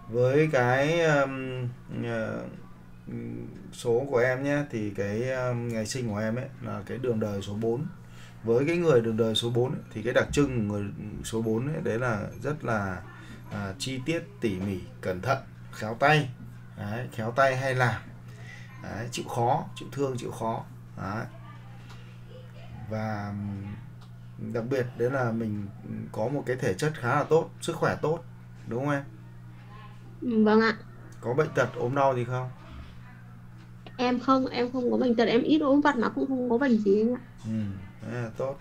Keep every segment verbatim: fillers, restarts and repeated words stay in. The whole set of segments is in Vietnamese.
với cái um, ờ, số của em nhé, thì cái um, ngày sinh của em ấy là cái đường đời số bốn. Với cái người đường đời số bốn ấy, thì cái đặc trưng của người số bốn ấy, đấy là rất là à, chi tiết, tỉ mỉ, cẩn thận, khéo tay. Đấy, khéo tay hay làm. Đấy, chịu khó, chịu thương, chịu khó. Đấy. Và đặc biệt đấy là mình có một cái thể chất khá là tốt, sức khỏe tốt, đúng không em? Ừ, vâng ạ. Có bệnh tật ốm đau gì không? Em không, em không có bệnh tật, em ít ốm vặt mà cũng không có bệnh gì anh ạ. Ừ, đấy là tốt.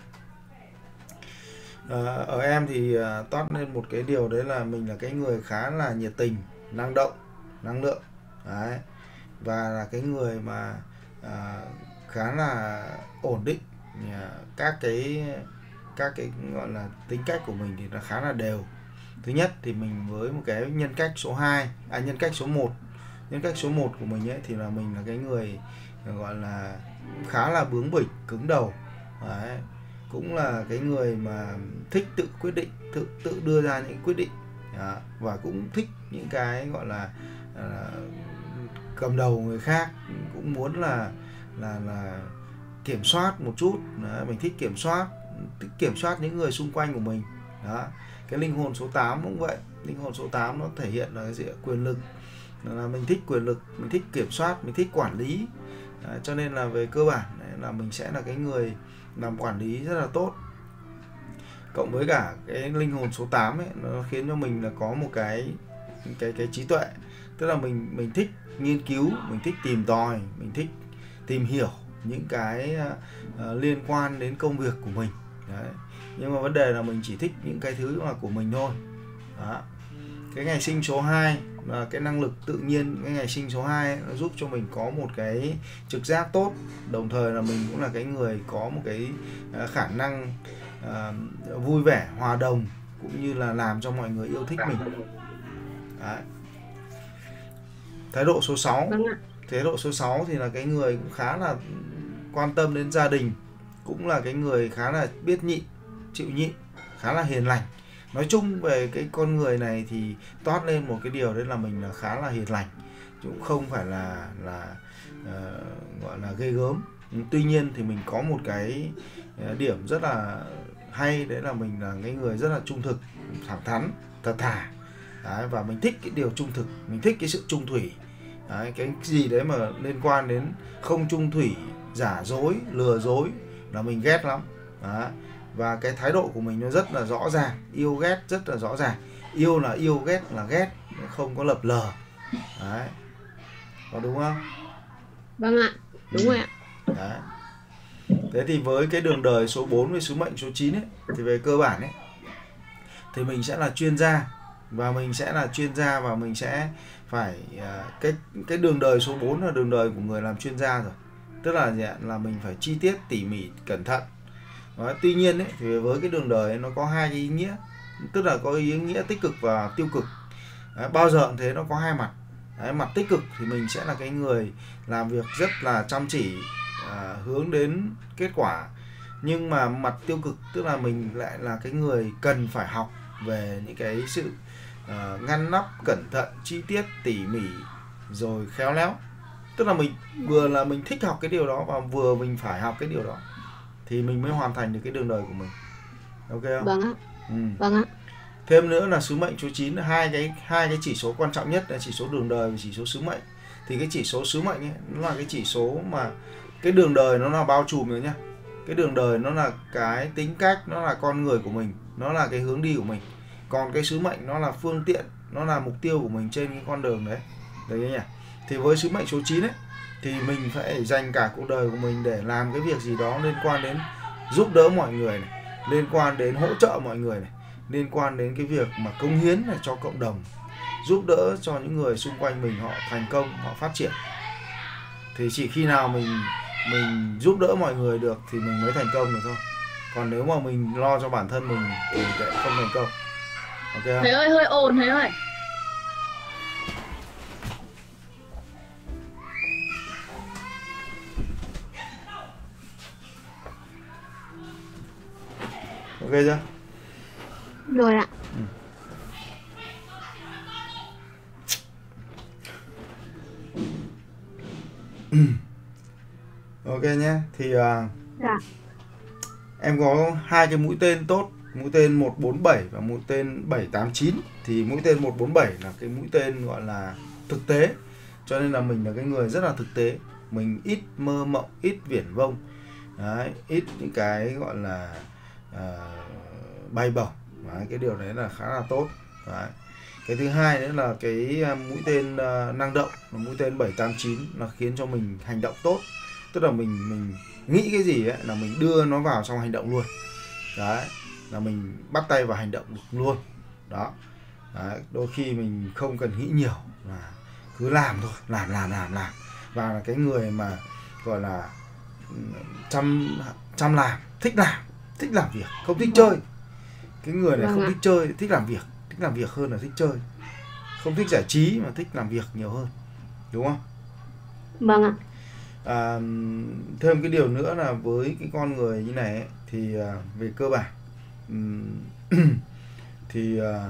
Ờ, ở em thì à, toát lên một cái điều đấy là mình là cái người khá là nhiệt tình, năng động, năng lượng. Đấy. Và là cái người mà à, khá là ổn định. À, các cái các cái gọi là tính cách của mình thì nó khá là đều. Thứ nhất thì mình với một cái nhân cách số hai, à nhân cách số một. Nhân cách số một của mình ấy thì là mình là cái người gọi là khá là bướng bỉnh, cứng đầu. Đấy. Cũng là cái người mà thích tự quyết định, tự tự đưa ra những quyết định. Đó. Và cũng thích những cái gọi là à, cầm đầu người khác, cũng muốn là là là kiểm soát một chút. Đấy, mình thích kiểm soát, thích kiểm soát những người xung quanh của mình. Đó. Cái linh hồn số tám cũng vậy. Linh hồn số tám nó thể hiện là cái gì? Quyền lực. Là mình thích quyền lực, mình thích kiểm soát, mình thích quản lý. Đấy, cho nên là về cơ bản là mình sẽ là cái người làm quản lý rất là tốt. Cộng với cả cái linh hồn số tám ấy, nó khiến cho mình là có một cái cái cái trí tuệ. Tức là mình mình thích nghiên cứu, mình thích tìm tòi, mình thích tìm hiểu những cái uh, liên quan đến công việc của mình. Đấy. Nhưng mà vấn đề là mình chỉ thích những cái thứ mà của mình thôi. Đó. Cái ngày sinh số hai là cái năng lực tự nhiên. Cái ngày sinh số hai ấy, nó giúp cho mình có một cái trực giác tốt, đồng thời là mình cũng là cái người có một cái uh, khả năng uh, vui vẻ, hòa đồng, cũng như là làm cho mọi người yêu thích mình. Đấy. Thái độ số sáu. Vâng ạ. Thái độ số sáu thì là cái người cũng khá là quan tâm đến gia đình, cũng là cái người khá là biết nhịn, chịu nhịn, khá là hiền lành. Nói chung về cái con người này thì toát lên một cái điều đấy là mình là khá là hiền lành, cũng không phải là là uh, gọi là ghê gớm. Tuy nhiên thì mình có một cái điểm rất là hay, đấy là mình là cái người rất là trung thực, thẳng thắn, thật thà. Đấy, và mình thích cái điều trung thực, mình thích cái sự trung thủy. Đấy, cái gì đấy mà liên quan đến không trung thủy, giả dối, lừa dối là mình ghét lắm. Đấy. Và cái thái độ của mình nó rất là rõ ràng, yêu ghét rất là rõ ràng. Yêu là yêu, ghét là ghét, không có lập lờ. Đấy. Có đúng không? Vâng ạ. Ừ. Đúng rồi ạ. Đấy. Thế thì với cái đường đời số bốn với sứ mệnh số chín ấy, thì về cơ bản ấy, thì mình sẽ là chuyên gia. Và mình sẽ là chuyên gia và mình sẽ phải cái cái đường đời số bốn là đường đời của người làm chuyên gia rồi. Tức là gì ạ? Là mình phải chi tiết, tỉ mỉ, cẩn thận. Đó, tuy nhiên ấy, thì với cái đường đời ấy, nó có hai cái ý nghĩa. Tức là có ý nghĩa tích cực và tiêu cực. Đấy, bao giờ cũng thế, nó có hai mặt. Đấy, mặt tích cực thì mình sẽ là cái người làm việc rất là chăm chỉ, à, hướng đến kết quả. Nhưng mà mặt tiêu cực tức là mình lại là cái người cần phải học về những cái sự uh, ngăn nắp, cẩn thận, chi tiết, tỉ mỉ, rồi khéo léo. Tức là mình vừa là mình thích học cái điều đó và vừa mình phải học cái điều đó thì mình mới hoàn thành được cái đường đời của mình. Ok không? Vâng ạ. Ừ. Vâng ạ. Thêm nữa là sứ mệnh số chín, hai cái hai cái chỉ số quan trọng nhất là chỉ số đường đời và chỉ số sứ mệnh. Thì cái chỉ số sứ mệnh ấy, nó là cái chỉ số mà cái đường đời nó là bao trùm rồi nhá. Cái đường đời nó là cái tính cách, nó là con người của mình, nó là cái hướng đi của mình. Còn cái sứ mệnh nó là phương tiện, nó là mục tiêu của mình trên cái con đường đấy. Đấy nhỉ? Thì với sứ mệnh số chín ấy thì mình phải dành cả cuộc đời của mình để làm cái việc gì đó liên quan đến giúp đỡ mọi người này, liên quan đến hỗ trợ mọi người này, liên quan đến cái việc mà cống hiến này cho cộng đồng, giúp đỡ cho những người xung quanh mình họ thành công, họ phát triển. Thì chỉ khi nào mình mình giúp đỡ mọi người được thì mình mới thành công được thôi. Còn nếu mà mình lo cho bản thân mình thì sẽ không thành công. Ok không? Thầy ơi, hơi ồn thầy ơi. Ok chưa? Rồi ạ. Ừ. Ok nhé. Thì uh, Dạ. em có hai cái mũi tên tốt, mũi tên một bốn bảy và mũi tên bảy tám chín. Thì mũi tên một bốn bảy là cái mũi tên gọi là thực tế, cho nên là mình là cái người rất là thực tế, mình ít mơ mộng, ít viển vông. Đấy, ít những cái gọi là uh, bay bổng. Đấy, cái điều đấy là khá là tốt. Đấy. Cái thứ hai nữa là cái mũi tên uh, năng động, mũi tên bảy tám chín là khiến cho mình hành động tốt, tức là mình mình nghĩ cái gì ấy là mình đưa nó vào trong hành động luôn. Đấy, là mình bắt tay vào hành động được luôn. Đó. Đấy, đôi khi mình không cần nghĩ nhiều, là cứ làm thôi, làm làm làm làm. Và là cái người mà gọi là chăm chăm làm, thích làm, thích làm việc, không thích chơi. Cái người này Vâng không ạ. thích chơi, thích làm việc, thích làm việc hơn là thích chơi. Không thích giải trí mà thích làm việc nhiều hơn. Đúng không? Vâng ạ. À, thêm cái điều nữa là với cái con người như này ấy, thì à, về cơ bản ừm, thì à,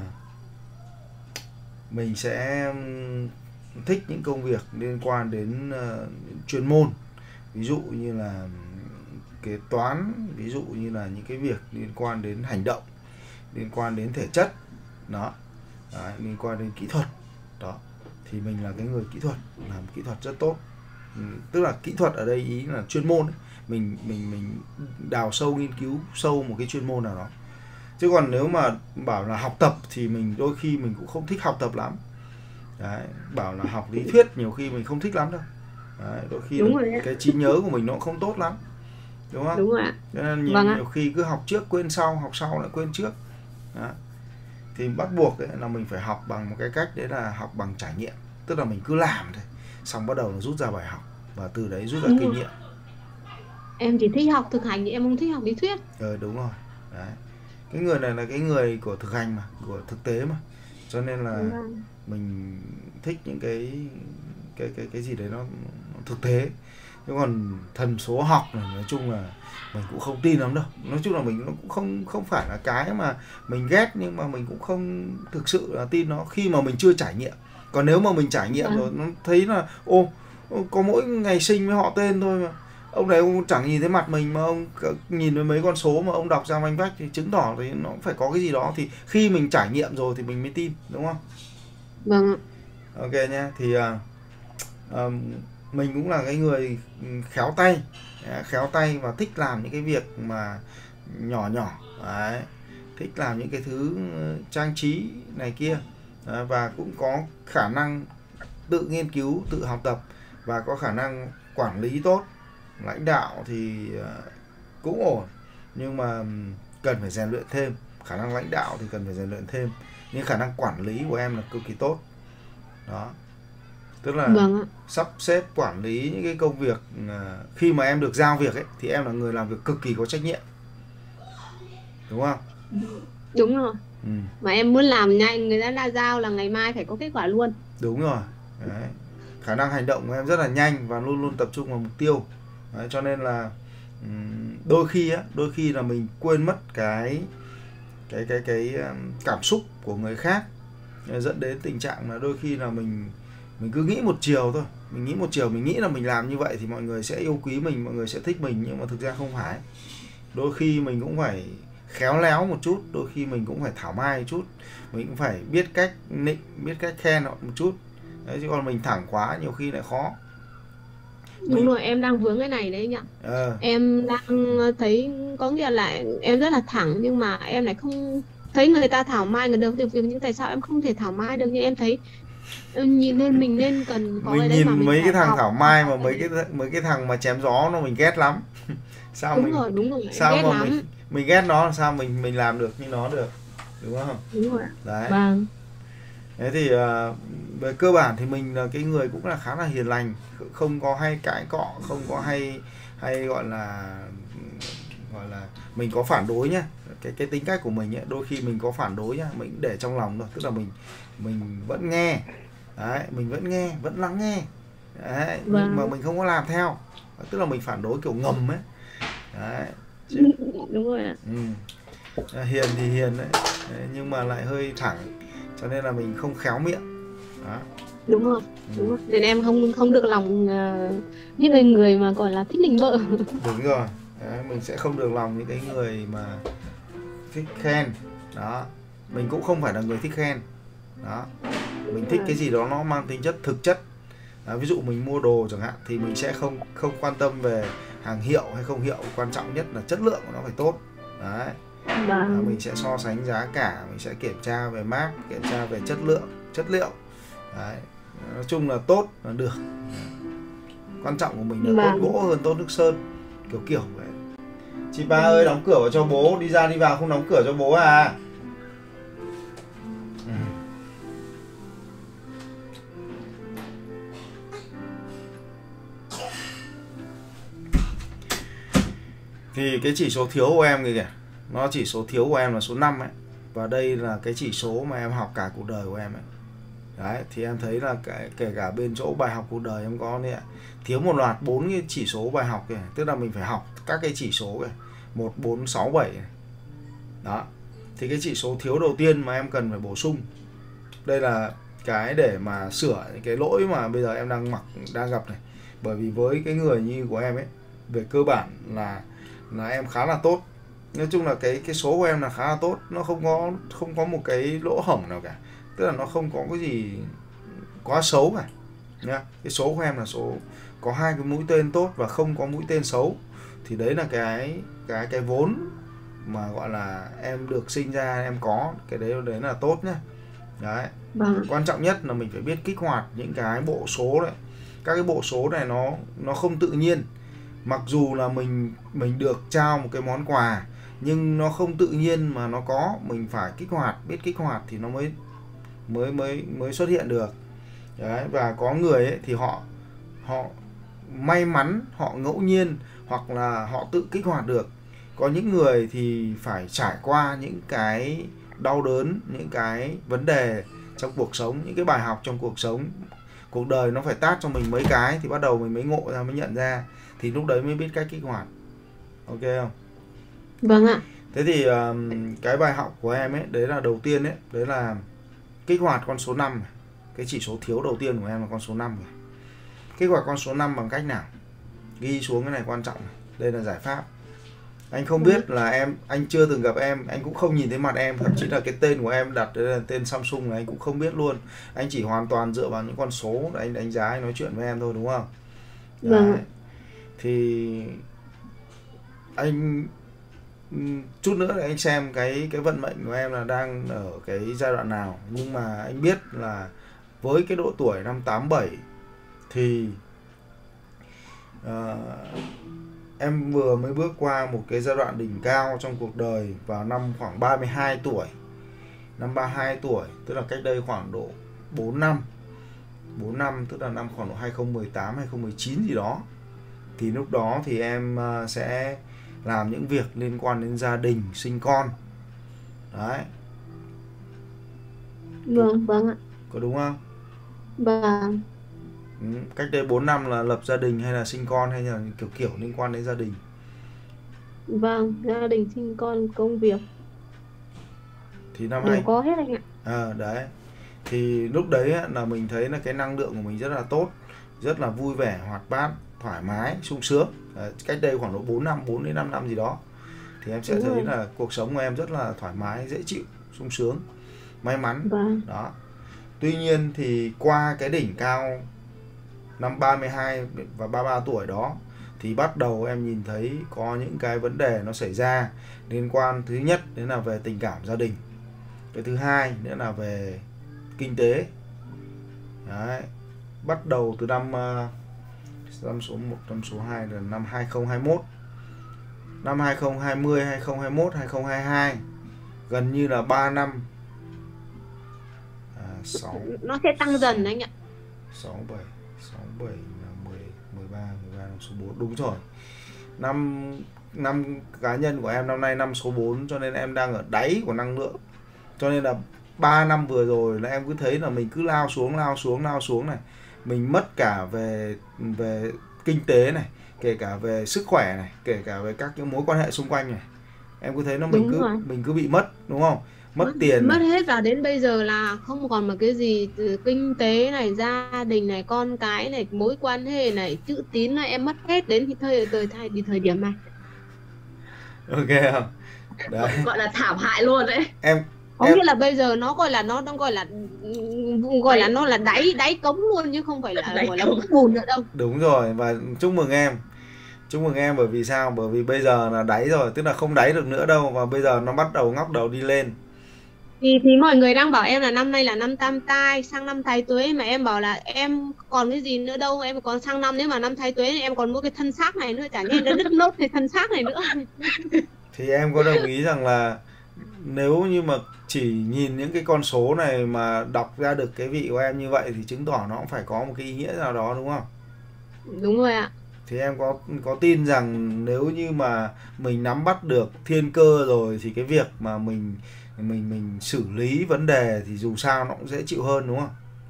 mình sẽ thích những công việc liên quan đến uh, chuyên môn, ví dụ như là kế toán, ví dụ như là những cái việc liên quan đến hành động, liên quan đến thể chất đó. Đấy, liên quan đến kỹ thuật đó, thì mình là cái người kỹ thuật, làm kỹ thuật rất tốt. Ừ, tức là kỹ thuật ở đây ý là chuyên môn ấy. mình mình mình đào sâu, nghiên cứu sâu một cái chuyên môn nào đó. Chứ còn nếu mà bảo là học tập thì mình đôi khi mình cũng không thích học tập lắm. Đấy, bảo là học lý thuyết nhiều khi mình không thích lắm đâu. Đấy, đôi khi Đúng rồi ạ. cái trí nhớ của mình nó cũng không tốt lắm, đúng không? Đúng rồi ạ. Cho nên nhiều, Vâng ạ. nhiều khi cứ học trước quên sau, học sau lại quên trước. Đó. Thì bắt buộc ấy là mình phải học bằng một cái cách, đấy là học bằng trải nghiệm. Tức là mình cứ làm thôi, xong bắt đầu là rút ra bài học, và từ đấy rút ra Đúng kinh rồi. nghiệm. Em chỉ thích học thực hành, em không thích học lý thuyết. Ờ đúng rồi. Đấy. Cái người này là cái người của thực hành mà, của thực tế mà. Cho nên là Vâng. mình thích những cái cái cái cái gì đấy nó, nó thực tế. Chứ còn thần số học này nói chung là mình cũng không tin lắm đâu. Nói chung là mình nó cũng không không phải là cái mà mình ghét, nhưng mà mình cũng không thực sự là tin nó khi mà mình chưa trải nghiệm. Còn nếu mà mình trải nghiệm Vâng. rồi nó thấy là ô, có mỗi ngày sinh với họ tên thôi mà ông này ông chẳng nhìn thấy mặt mình, mà ông nhìn với mấy con số mà ông đọc ra manh vách thì chứng tỏ thì nó cũng phải có cái gì đó. Thì khi mình trải nghiệm rồi thì mình mới tin, đúng không? Vâng ạ. Ok nhé. Thì uh, uh, mình cũng là cái người khéo tay, khéo tay và thích làm những cái việc mà nhỏ nhỏ. Đấy, thích làm những cái thứ trang trí này kia. Đấy, và cũng có khả năng tự nghiên cứu, tự học tập, và có khả năng quản lý tốt. Lãnh đạo thì cũng ổn, nhưng mà cần phải rèn luyện thêm. Khả năng lãnh đạo thì cần phải rèn luyện thêm, nhưng khả năng quản lý của em là cực kỳ tốt. Đó, tức là Vâng ạ. sắp xếp quản lý những cái công việc. Khi mà em được giao việc ấy, thì em là người làm việc cực kỳ có trách nhiệm, đúng không? Đúng rồi. Ừ. Mà em muốn làm nhanh, người ta đã giao là ngày mai phải có kết quả luôn. Đúng rồi. Đấy. Khả năng hành động của em rất là nhanh và luôn luôn tập trung vào mục tiêu. Đấy, cho nên là đôi khi á, đôi khi là mình quên mất cái cái cái cái cảm xúc của người khác, dẫn đến tình trạng là đôi khi là mình mình cứ nghĩ một chiều thôi. Mình nghĩ một chiều, mình nghĩ là mình làm như vậy thì mọi người sẽ yêu quý mình, mọi người sẽ thích mình, nhưng mà thực ra không phải. Đôi khi mình cũng phải khéo léo một chút, đôi khi mình cũng phải thảo mai một chút, mình cũng phải biết cách nịnh, biết cách khen họ một chút. Đấy, chứ còn mình thẳng quá nhiều khi lại khó. Đúng Mình... rồi, em đang vướng cái này đấy nhỉ. Ờ. Em đang thấy có nghĩa là em rất là thẳng, nhưng mà em lại không thấy người ta thảo mai người được việc, nhưng tại sao em không thể thảo mai được? Nhưng em thấy em nhìn lên mình nên cần có Mình cái đấy mà nhìn mình mấy cái phải thằng học. thảo mai mà mấy cái mấy cái thằng mà chém gió nó mình ghét lắm. Sao Đúng mình rồi, đúng rồi, em sao ghét mà lắm. mình mình ghét nó, làm sao mình mình làm được như nó được, đúng không? Đúng rồi. Đấy. Vâng. Thế thì uh, về cơ bản thì mình là cái người cũng là khá là hiền lành, không có hay cãi cọ, không có hay hay gọi là gọi là mình có phản đối nhá. Cái cái tính cách của mình ấy, đôi khi mình có phản đối nhá, mình để trong lòng thôi, tức là mình mình vẫn nghe. Đấy, mình vẫn nghe, vẫn lắng nghe. Đấy, Vâng. nhưng mà mình không có làm theo, tức là mình phản đối kiểu ngầm ấy. Đấy. Chứ... Đúng rồi ạ. Ừ. Hiền thì hiền đấy. Đấy, nhưng mà lại hơi thẳng, cho nên là mình không khéo miệng. Đó. đúng rồi, Ừ. đúng rồi. Nên em không không được lòng ờ, những người người mà gọi là thích nịnh bợ. Đúng rồi. Đấy, mình sẽ không được lòng những cái người mà thích khen. Đó, mình cũng không phải là người thích khen. Đó, mình thích cái Vâng, gì đó nó mang tính chất thực chất. Đó, ví dụ mình mua đồ chẳng hạn thì mình sẽ không không quan tâm về hàng hiệu hay không hiệu, quan trọng nhất là chất lượng của nó phải tốt. Đấy. Đó, vâng, mình sẽ so sánh giá cả, mình sẽ kiểm tra về mác, kiểm tra về chất lượng, chất liệu. Đấy. Nói chung là tốt là được. Quan trọng của mình là tốt vâng. gỗ hơn tốt nước sơn, kiểu kiểu vậy. Chị ba ơi, đóng cửa vào cho bố, đi ra đi vào không đóng cửa cho bố à? Ừ. Thì cái chỉ số thiếu của em kìa, nó chỉ số thiếu của em là số năm ấy. Và đây là cái chỉ số mà em học cả cuộc đời của em ấy. Đấy, thì em thấy là cái, kể cả bên chỗ bài học cuộc đời em có này, thiếu một loạt bốn cái chỉ số bài học kìa, tức là mình phải học các cái chỉ số kìa, một, bốn, sáu, bảy này. Đó. Thì cái chỉ số thiếu đầu tiên mà em cần phải bổ sung. Đây là cái để mà sửa cái lỗi mà bây giờ em đang mặc đang gặp này. Bởi vì với cái người như của em ấy, về cơ bản là là em khá là tốt. Nói chung là cái cái số của em là khá là tốt, nó không có không có một cái lỗ hổng nào cả. Tức là nó không có cái gì quá xấu cả nhá. Cái số của em là số có hai cái mũi tên tốt và không có mũi tên xấu. Thì đấy là cái cái cái vốn mà gọi là em được sinh ra em có, cái đấy đấy là tốt nhá. Đấy. Vâng, Quan trọng nhất là mình phải biết kích hoạt những cái bộ số đấy. Các cái bộ số này nó nó không tự nhiên. Mặc dù là mình mình được trao một cái món quà nhưng nó không tự nhiên mà nó có, mình phải kích hoạt, biết kích hoạt thì nó mới mới mới mới xuất hiện được. Đấy, và có người ấy thì họ họ may mắn, họ ngẫu nhiên hoặc là họ tự kích hoạt được. Có những người thì phải trải qua những cái đau đớn, những cái vấn đề trong cuộc sống, những cái bài học trong cuộc sống. Cuộc đời nó phải tát cho mình mấy cái thì bắt đầu mình mới ngộ ra, mới nhận ra, thì lúc đấy mới biết cách kích hoạt. Ok không? vâng ạ. Thế thì um, cái bài học của em ấy, đấy là đầu tiên ấy, đấy là kích hoạt con số năm. Cái chỉ số thiếu đầu tiên của em là con số năm. Kích hoạt con số năm bằng cách nào? Ghi xuống cái này quan trọng này. Đây là giải pháp. Anh không biết là em, anh chưa từng gặp em, anh cũng không nhìn thấy mặt em, thậm chí là cái tên của em đặt đây là tên Samsung này anh cũng không biết luôn. Anh chỉ hoàn toàn dựa vào những con số để anh đánh giá, anh nói chuyện với em thôi, đúng không? Vâng Đấy. ạ. Thì anh chút nữa để anh xem cái cái vận mệnh của em là đang ở cái giai đoạn nào, nhưng mà anh biết là với cái độ tuổi năm tám bảy thì uh, em vừa mới bước qua một cái giai đoạn đỉnh cao trong cuộc đời vào năm khoảng ba mươi hai tuổi. Năm ba mươi hai tuổi, tức là cách đây khoảng độ bốn năm. bốn năm tức là năm khoảng độ hai không một tám, hai không một chín gì đó. Thì lúc đó thì em sẽ làm những việc liên quan đến gia đình, sinh con. Đấy. Vâng, vâng ạ. Có đúng không? Vâng. Ừ. Cách đây bốn năm là lập gia đình hay là sinh con hay là kiểu kiểu liên quan đến gia đình? Vâng, gia đình, sinh con, công việc Thì năm đều hai có hết anh ạ. à, đấy. Thì lúc đấy là mình thấy là cái năng lượng của mình rất là tốt, rất là vui vẻ, hoạt bát, thoải mái, sung sướng. Đấy, cách đây khoảng độ bốn năm, bốn đến năm năm gì đó. Thì em sẽ Đúng thấy rồi. là cuộc sống của em rất là thoải mái, dễ chịu, sung sướng, may mắn. Vâng, Đó. Tuy nhiên thì qua cái đỉnh cao năm ba mươi hai và ba mươi ba tuổi đó thì bắt đầu em nhìn thấy có những cái vấn đề nó xảy ra liên quan, thứ nhất đến là về tình cảm gia đình, cái thứ hai nữa là về kinh tế. Đấy. Bắt đầu từ năm năm số một, năm số hai là năm hai không hai mốt, năm hai không hai không, hai không hai mốt, hai không hai hai, gần như là ba năm. à, sáu, nó sẽ tăng dần anh ạ. sáu, bảy, sáu, bảy là mười, mười ba, mười ba năm số bốn, đúng rồi. Năm năm cá nhân của em năm nay năm số bốn, cho nên em đang ở đáy của năng lượng. Cho nên là ba năm vừa rồi là em cứ thấy là mình cứ lao xuống, lao xuống, lao xuống này. Mình mất cả về về kinh tế này, kể cả về sức khỏe này, kể cả về các cái mối quan hệ xung quanh này. Em cứ thấy nó mình Đúng cứ rồi. mình cứ bị mất, đúng không? mất mất tiền mất này. hết, và đến bây giờ là không còn một cái gì, từ kinh tế này, gia đình này, con cái này, mối quan hệ này, chữ tín này, em mất hết đến cái thời thời thời, thời điểm này. Ok không? Đấy. gọi, gọi là thảm hại luôn đấy. Em Có em nghĩa là bây giờ nó gọi là nó đang gọi là gọi là Đáy. nó là đáy đáy cống luôn, chứ không phải là Đáy gọi là cống. vũng bùn nữa đâu. đúng rồi, và chúc mừng em. Chúc mừng em bởi vì sao? Bởi vì bây giờ là đáy rồi, tức là không đáy được nữa đâu, và bây giờ nó bắt đầu ngóc đầu đi lên. Thì thì mọi người đang bảo em là năm nay là năm tam tai, sang năm thái tuế, mà em bảo là em còn cái gì nữa đâu, em còn sang năm, nếu mà năm thái tuế thì em còn mỗi cái thân xác này nữa, chả nhẽ nó đứt nốt cái thân xác này nữa. Thì em có đồng ý rằng là nếu như mà chỉ nhìn những cái con số này mà đọc ra được cái vị của em như vậy thì chứng tỏ nó cũng phải có một cái ý nghĩa nào đó, đúng không? Đúng rồi ạ. Thì em có có tin rằng nếu như mà mình nắm bắt được thiên cơ rồi thì cái việc mà mình mình mình xử lý vấn đề thì dù sao nó cũng dễ chịu hơn, đúng không?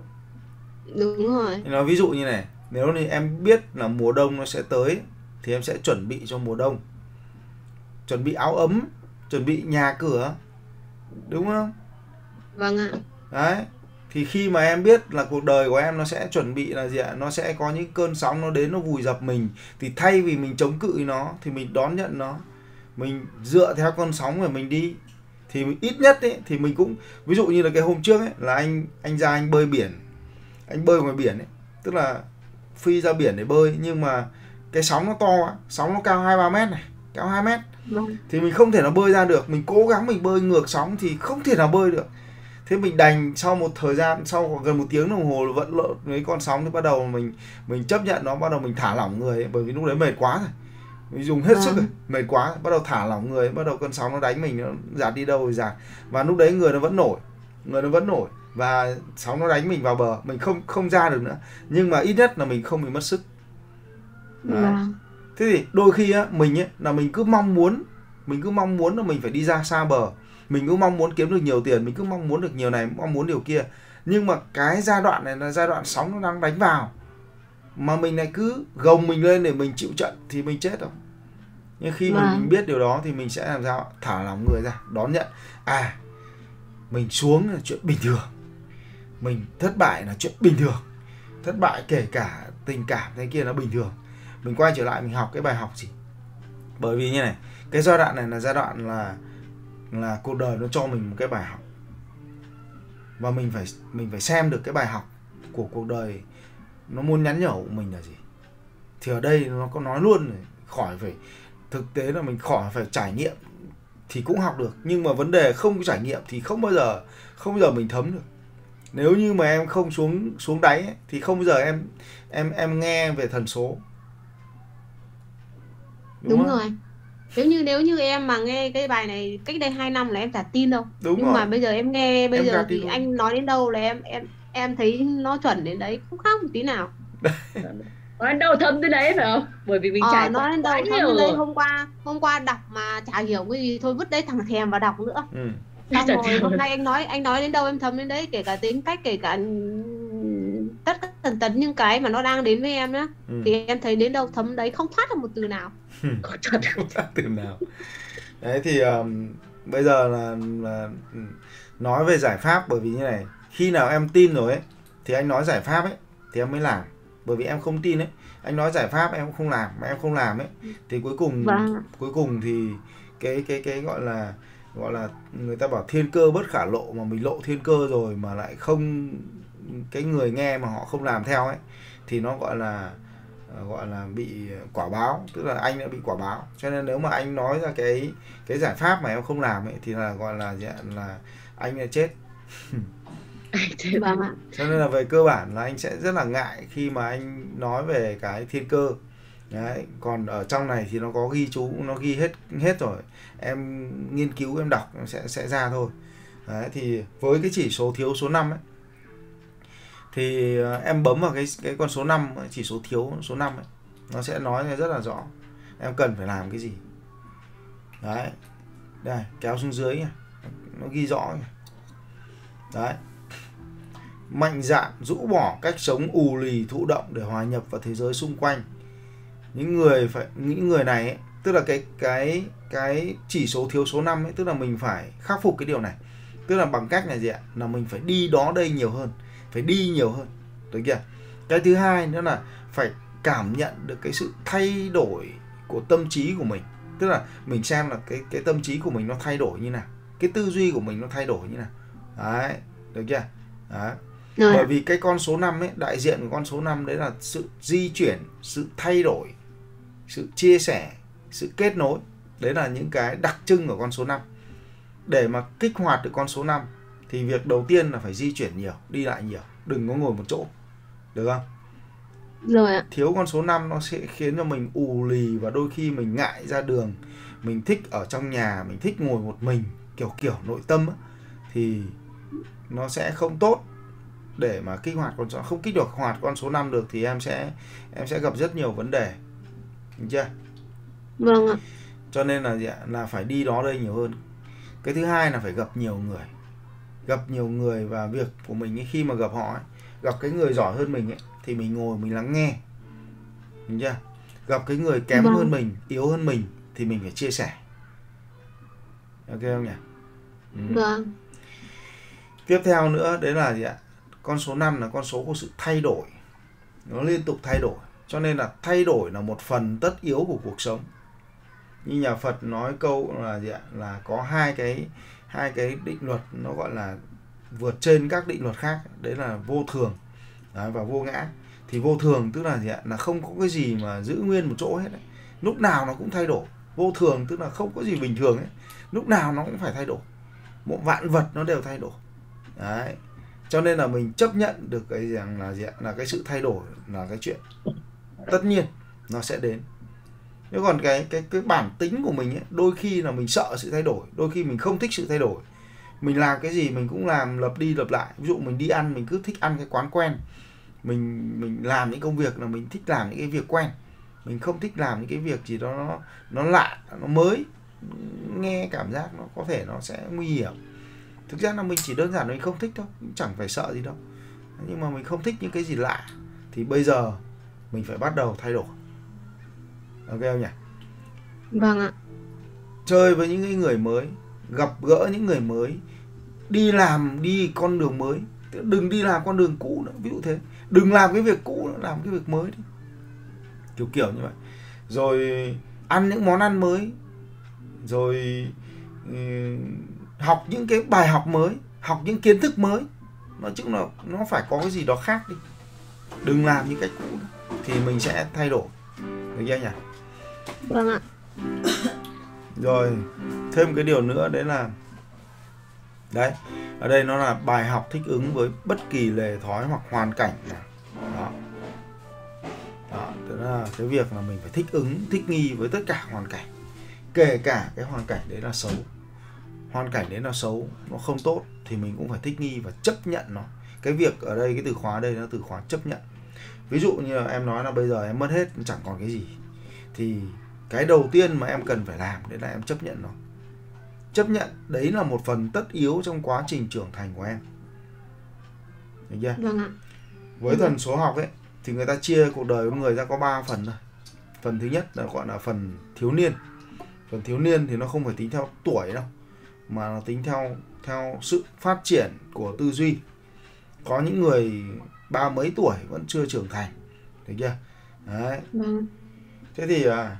Đúng rồi. Nói ví dụ như này, nếu như em biết là mùa đông nó sẽ tới thì em sẽ chuẩn bị cho mùa đông, chuẩn bị áo ấm, chuẩn bị nhà cửa, đúng không? Vâng ạ. Đấy, thì khi mà em biết là cuộc đời của em nó sẽ chuẩn bị là gì ạ? Nó sẽ có những cơn sóng nó đến nó vùi dập mình, thì thay vì mình chống cự nó thì mình đón nhận nó, mình dựa theo con sóng mà mình đi. Thì ít nhất ấy, thì mình cũng, ví dụ như là cái hôm trước ấy, là anh anh ra anh bơi biển, anh bơi ngoài biển ấy, tức là phi ra biển để bơi, nhưng mà cái sóng nó to quá, sóng nó cao hai ba mét này, cao hai mét, Vâng. thì mình không thể nào bơi ra được, mình cố gắng mình bơi ngược sóng thì không thể nào bơi được. Thế mình đành sau một thời gian, sau gần một tiếng đồng hồ vẫn lộn với con sóng, thì bắt đầu mình mình chấp nhận nó, bắt đầu mình thả lỏng người ấy, bởi vì lúc đấy mệt quá rồi, mình dùng hết Vâng. sức rồi, mệt quá, bắt đầu thả lỏng người, bắt đầu cơn sóng nó đánh mình, nó dạt đi đâu thì dạt, và lúc đấy người nó vẫn nổi, người nó vẫn nổi và sóng nó đánh mình vào bờ, mình không không ra được nữa, nhưng mà ít nhất là mình không bị mất sức. Đấy. Vâng. Thế thì đôi khi á, mình ấy là mình cứ mong muốn, mình cứ mong muốn là mình phải đi ra xa bờ, mình cứ mong muốn kiếm được nhiều tiền, mình cứ mong muốn được nhiều này, mong muốn điều kia, nhưng mà cái giai đoạn này là giai đoạn sóng nó đang đánh vào, mà mình lại cứ gồng mình lên để mình chịu trận thì mình chết rồi. Nhưng khi mà Vâng. mình biết điều đó thì mình sẽ làm sao? Thả lỏng người ra, đón nhận, à mình xuống là chuyện bình thường, mình thất bại là chuyện bình thường, thất bại kể cả tình cảm thế kia nó bình thường, mình quay trở lại mình học cái bài học gì. Bởi vì như này, cái giai đoạn này là giai đoạn là là cuộc đời nó cho mình một cái bài học, và mình phải mình phải xem được cái bài học của cuộc đời nó muốn nhắn nhở mình là gì. Thì ở đây nó có nói luôn rồi, khỏi phải, thực tế là mình khỏi phải trải nghiệm thì cũng học được, nhưng mà vấn đề không có trải nghiệm thì không bao giờ không bao giờ mình thấm được. Nếu như mà em không xuống xuống đáy ấy, thì không bao giờ em em em nghe về thần số. Đúng, không? rồi. Nếu như nếu như em mà nghe cái bài này cách đây hai năm là em chả tin đâu. Đúng Nhưng rồi. mà bây giờ em nghe bây Em giờ chả tin thì luôn. anh nói đến đâu là em em em thấy nó chuẩn đến đấy, không khác một tí nào. Nói đâu thấm tới đấy phải không? Bởi vì mình Ờ, trải nói qua đến đâu quá thấm nhiều đến đây, rồi. hôm qua hôm qua đọc mà chả hiểu cái gì, thôi vứt đấy, thằng thèm vào đọc nữa. Ừ. Xong Chả rồi hiểu. hôm nay anh nói anh nói đến đâu em thấm đến đấy, kể cả tính cách, kể cả tất cả tần tật những cái mà nó đang đến với em nhá. Ừ. Thì em thấy đến đâu thấm đấy, không thoát được một từ nào. Có thật. Không phát từ nào. Đấy thì um, bây giờ là, là nói về giải pháp, bởi vì như này, khi nào em tin rồi ấy thì anh nói giải pháp ấy thì em mới làm. Bởi vì em không tin ấy, anh nói giải pháp em không làm, mà em không làm ấy thì cuối cùng Vâng. cuối cùng thì cái cái cái gọi là gọi là người ta bảo thiên cơ bất khả lộ, mà mình lộ thiên cơ rồi mà lại không, cái người nghe mà họ không làm theo ấy thì nó gọi là gọi là bị quả báo, tức là anh đã bị quả báo. Cho nên nếu mà anh nói ra cái cái giải pháp mà em không làm ấy thì là gọi là là anh đã chết. Vâng ạ. Cho nên là về cơ bản là anh sẽ rất là ngại khi mà anh nói về cái thiên cơ. Đấy, còn ở trong này thì nó có ghi chú, nó ghi hết hết rồi, em nghiên cứu em đọc em sẽ sẽ ra thôi. Đấy, thì với cái chỉ số thiếu số năm ấy thì em bấm vào cái cái con số năm, chỉ số thiếu số năm ấy, nó sẽ nói rất là rõ em cần phải làm cái gì. Đấy, đây kéo xuống dưới này, nó ghi rõ này. Đấy, mạnh dạn rũ bỏ cách sống ù lì thụ động để hòa nhập vào thế giới xung quanh. Những người phải những người này ấy, tức là cái cái cái chỉ số thiếu số năm ấy, tức là mình phải khắc phục cái điều này. Tức là bằng cách là gì ạ? Là mình phải đi đó đây nhiều hơn, phải đi nhiều hơn, được chưa? Cái thứ hai nữa là phải cảm nhận được cái sự thay đổi của tâm trí của mình. Tức là mình xem là cái cái tâm trí của mình nó thay đổi như nào, cái tư duy của mình nó thay đổi như nào. Đấy, được chưa? Đấy. Rồi Bởi ạ. vì cái con số năm ấy, đại diện của con số năm đấy là sự di chuyển, sự thay đổi, sự chia sẻ, sự kết nối. Đấy là những cái đặc trưng của con số năm. Để mà kích hoạt được con số năm thì việc đầu tiên là phải di chuyển nhiều, đi lại nhiều, đừng có ngồi một chỗ. Được không? Rồi ạ. Thiếu con số năm nó sẽ khiến cho mình ù lì và đôi khi mình ngại ra đường, mình thích ở trong nhà, mình thích ngồi một mình, kiểu kiểu nội tâm á, thì nó sẽ không tốt. Để mà kích hoạt con số, không kích hoạt con số năm được thì em sẽ em sẽ gặp rất nhiều vấn đề. Được chưa? Vâng ạ. Cho nên là gì ạ? Là phải đi đó đây nhiều hơn. Cái thứ hai là phải gặp nhiều người. Gặp nhiều người và việc của mình ấy, khi mà gặp họ ấy, gặp cái người giỏi hơn mình ấy, thì mình ngồi mình lắng nghe. Được chưa? Gặp cái người kém Vâng. hơn mình, yếu hơn mình thì mình phải chia sẻ. Ok không nhỉ? Ừ. Vâng. Tiếp theo nữa đấy là gì ạ? Con số năm là con số của sự thay đổi. Nó liên tục thay đổi. Cho nên là thay đổi là một phần tất yếu của cuộc sống. Như nhà Phật nói câu là gì ạ? Là có hai cái hai cái định luật nó gọi là vượt trên các định luật khác. Đấy là vô thường đấy, và vô ngã. Thì vô thường tức là gì ạ? Là không có cái gì mà giữ nguyên một chỗ hết đấy. Lúc nào nó cũng thay đổi. Vô thường tức là không có gì bình thường ấy. Lúc nào nó cũng phải thay đổi. Một vạn vật nó đều thay đổi. Đấy. Cho nên là mình chấp nhận được cái rằng là gì ạ? Là cái sự thay đổi là cái chuyện tất nhiên nó sẽ đến. Nếu còn cái cái cái bản tính của mình ấy, đôi khi là mình sợ sự thay đổi, đôi khi mình không thích sự thay đổi. Mình làm cái gì mình cũng làm lặp đi lặp lại. Ví dụ mình đi ăn mình cứ thích ăn cái quán quen. Mình mình làm những công việc là mình thích làm những cái việc quen. Mình không thích làm những cái việc gì đó nó nó lạ, nó mới. Nghe cảm giác nó có thể nó sẽ nguy hiểm. Thực ra là mình chỉ đơn giản là mình không thích thôi, chẳng phải sợ gì đâu. Nhưng mà mình không thích những cái gì lạ thì bây giờ mình phải bắt đầu thay đổi. Ok không nhỉ? Vâng ạ. Chơi với những người mới, gặp gỡ những người mới, đi làm đi con đường mới, đừng đi làm con đường cũ nữa, ví dụ thế. Đừng làm cái việc cũ nữa, làm cái việc mới đi. Kiểu kiểu như vậy. Rồi ăn những món ăn mới, rồi học những cái bài học mới, học những kiến thức mới. Nói chung là nó phải có cái gì đó khác đi. Đừng làm những cách cũ nữa, thì mình sẽ thay đổi. Được chưa nhỉ? Vâng ạ. Rồi thêm cái điều nữa đấy là đấy, ở đây nó là bài học thích ứng với bất kỳ lề thói hoặc hoàn cảnh nào. Đó. Đó, tức là cái việc là mình phải thích ứng, thích nghi với tất cả hoàn cảnh. Kể cả cái hoàn cảnh đấy là xấu. Hoàn cảnh đấy là xấu, nó không tốt thì mình cũng phải thích nghi và chấp nhận nó. Cái việc ở đây, cái từ khóa đây nó từ khóa chấp nhận. Ví dụ như là em nói là bây giờ em mất hết, chẳng còn cái gì, thì cái đầu tiên mà em cần phải làm đấy là em chấp nhận nó. Chấp nhận đấy là một phần tất yếu trong quá trình trưởng thành của em. Được chưa? Vâng ạ. Với thần số học ấy thì người ta chia cuộc đời của người ra có ba phần thôi. Phần thứ nhất là gọi là phần thiếu niên. Phần thiếu niên thì nó không phải tính theo tuổi đâu, mà nó tính theo theo sự phát triển của tư duy. Có những người ba mấy tuổi vẫn chưa trưởng thành. Được chưa? Đấy. Vâng. Thế thì à,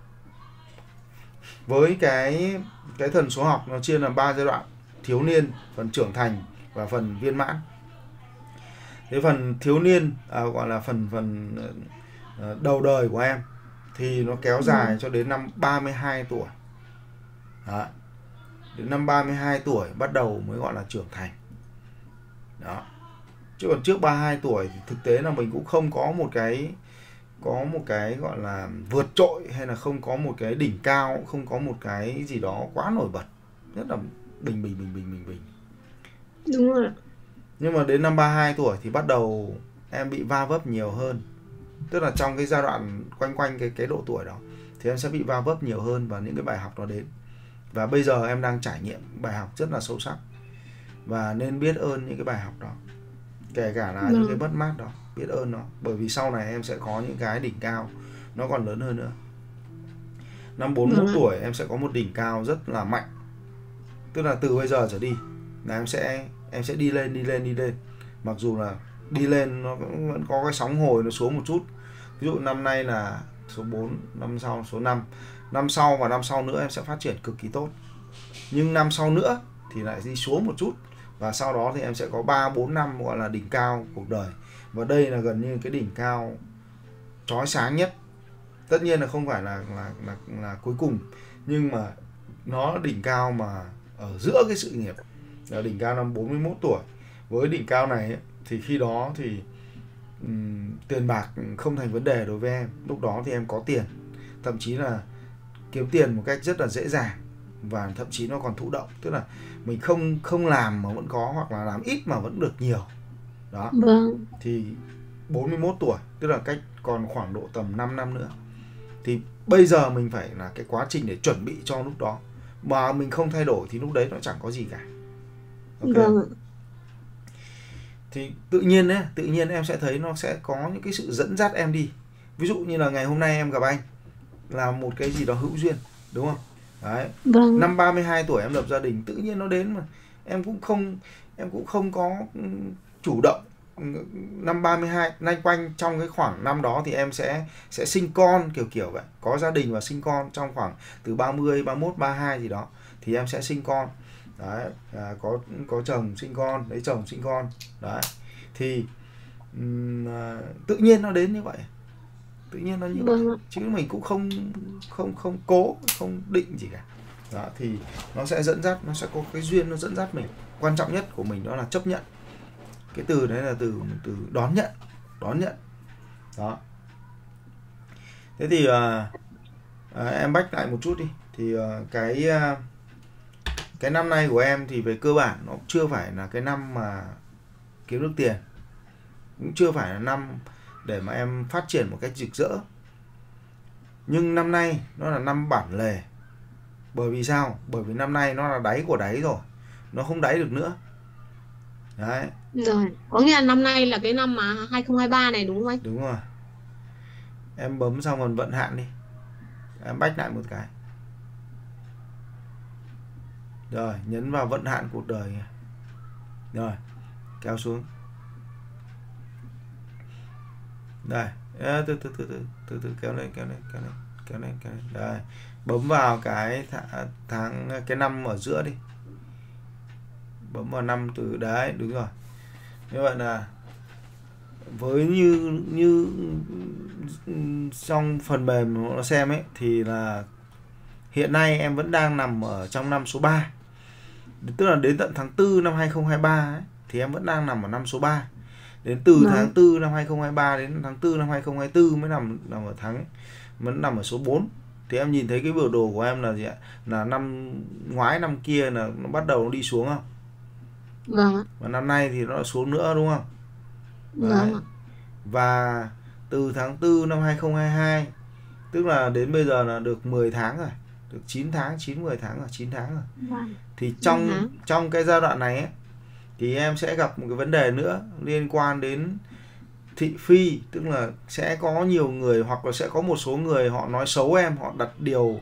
với cái cái thần số học nó chia làm ba giai đoạn: thiếu niên, phần trưởng thành và phần viên mãn. Cái phần thiếu niên à, gọi là phần phần à, đầu đời của em thì nó kéo dài ừ. cho đến năm ba mươi hai tuổi. Đó. Đến năm ba mươi hai tuổi bắt đầu mới gọi là trưởng thành. Đó. Chứ còn trước ba mươi hai tuổi thì thực tế là mình cũng không có một cái có một cái gọi là vượt trội, hay là không có một cái đỉnh cao, không có một cái gì đó quá nổi bật, rất là bình bình bình bình bình bình. Đúng rồi. Nhưng mà đến năm ba mươi hai tuổi thì bắt đầu em bị va vấp nhiều hơn. Tức là trong cái giai đoạn quanh quanh cái cái độ tuổi đó thì em sẽ bị va vấp nhiều hơn và những cái bài học nó đến. Và bây giờ em đang trải nghiệm bài học rất là sâu sắc. Và nên biết ơn những cái bài học đó. Kể cả là ừ. những cái mất mát đó, biết ơn nó. Bởi vì sau này em sẽ có những cái đỉnh cao nó còn lớn hơn nữa. Năm bốn mươi mốt ừ. tuổi em sẽ có một đỉnh cao rất là mạnh. Tức là từ bây giờ trở đi là em sẽ em sẽ đi lên đi lên đi lên, mặc dù là đi lên nó vẫn có cái sóng hồi nó xuống một chút. Ví dụ năm nay là số bốn, năm sau số năm, năm sau và năm sau nữa em sẽ phát triển cực kỳ tốt, nhưng năm sau nữa thì lại đi xuống một chút, và sau đó thì em sẽ có ba bốn năm gọi là đỉnh cao cuộc đời, và đây là gần như cái đỉnh cao chói sáng nhất. Tất nhiên là không phải là là là, là cuối cùng, nhưng mà nó đỉnh cao mà ở giữa cái sự nghiệp, là đỉnh cao năm bốn mươi mốt tuổi. Với đỉnh cao này ấy, thì khi đó thì um, tiền bạc không thành vấn đề đối với em. Lúc đó thì em có tiền, thậm chí là kiếm tiền một cách rất là dễ dàng, và thậm chí nó còn thụ động, tức là mình không không làm mà vẫn có, hoặc là làm ít mà vẫn được nhiều. Đó. Vâng. Thì bốn mươi mốt tuổi, tức là cách còn khoảng độ tầm năm năm nữa. Thì bây giờ mình phải là cái quá trình để chuẩn bị cho lúc đó. Mà mình không thay đổi thì lúc đấy nó chẳng có gì cả. Ok. Vâng. Thì tự nhiên ấy, tự nhiên em sẽ thấy nó sẽ có những cái sự dẫn dắt em đi. Ví dụ như là ngày hôm nay em gặp anh là một cái gì đó hữu duyên, đúng không? Đấy. Vâng. Năm ba mươi hai tuổi em lập gia đình, tự nhiên nó đến mà. Em cũng không em cũng không có chủ động. Năm ba mươi hai nay quanh trong cái khoảng năm đó thì em sẽ sẽ sinh con kiểu kiểu vậy, có gia đình và sinh con trong khoảng từ ba mươi, ba mươi mốt, ba mươi hai gì đó thì em sẽ sinh con. Đấy, à, có có chồng sinh con, lấy chồng sinh con. Đấy. Thì um, à, tự nhiên nó đến như vậy. Tự nhiên nó như Vâng. vậy. Chứ mình cũng không không không cố, không định gì cả. Đó, thì nó sẽ dẫn dắt, nó sẽ có cái duyên nó dẫn dắt mình. Quan trọng nhất của mình đó là chấp nhận. Cái từ đấy là từ từ đón nhận, đón nhận. Đó. Thế thì à, à, em back lại một chút đi. Thì à, cái à, cái năm nay của em thì về cơ bản nó chưa phải là cái năm mà kiếm được tiền, cũng chưa phải là năm để mà em phát triển một cách rực rỡ. Nhưng năm nay nó là năm bản lề. Bởi vì sao? Bởi vì năm nay nó là đáy của đáy rồi, nó không đáy được nữa. Đấy. Rồi, có nghĩa là năm nay là cái năm mà hai không hai ba này đúng không anh? Đúng rồi. Em bấm xong còn vận hạn đi. Em back lại một cái. Rồi, nhấn vào vận hạn cuộc đời. Rồi, kéo xuống. Đây, từ từ từ từ từ từ kéo lên, kéo lên, kéo lên, kéo lên, kéo lên. Đây, bấm vào cái tháng, tháng cái năm ở giữa đi. Bấm vào năm từ đấy, đúng rồi. Như vậy là với như như trong phần mềm nó xem ấy thì là hiện nay em vẫn đang nằm ở trong năm số ba. Tức là đến tận tháng tư năm hai không hai ba ấy, thì em vẫn đang nằm ở năm số ba. Đến từ Vâng. tháng tư năm hai không hai ba đến tháng tư năm hai không hai tư mới nằm nằm ở tháng vẫn nằm ở số bốn. Thì em nhìn thấy cái biểu đồ của em là gì ạ? Là năm ngoái năm kia là nó bắt đầu nó đi xuống không? Vâng ạ. Và năm nay thì nó xuống nữa đúng không? Đấy. Vâng ạ. Và từ tháng tư năm hai không hai hai, tức là đến bây giờ là được mười tháng rồi, được chín tháng, chín mười tháng rồi, chín tháng rồi. Vâng. Thì trong tháng. trong cái giai đoạn này ấy, thì em sẽ gặp một cái vấn đề nữa liên quan đến thị phi, tức là sẽ có nhiều người hoặc là sẽ có một số người họ nói xấu em, họ đặt điều,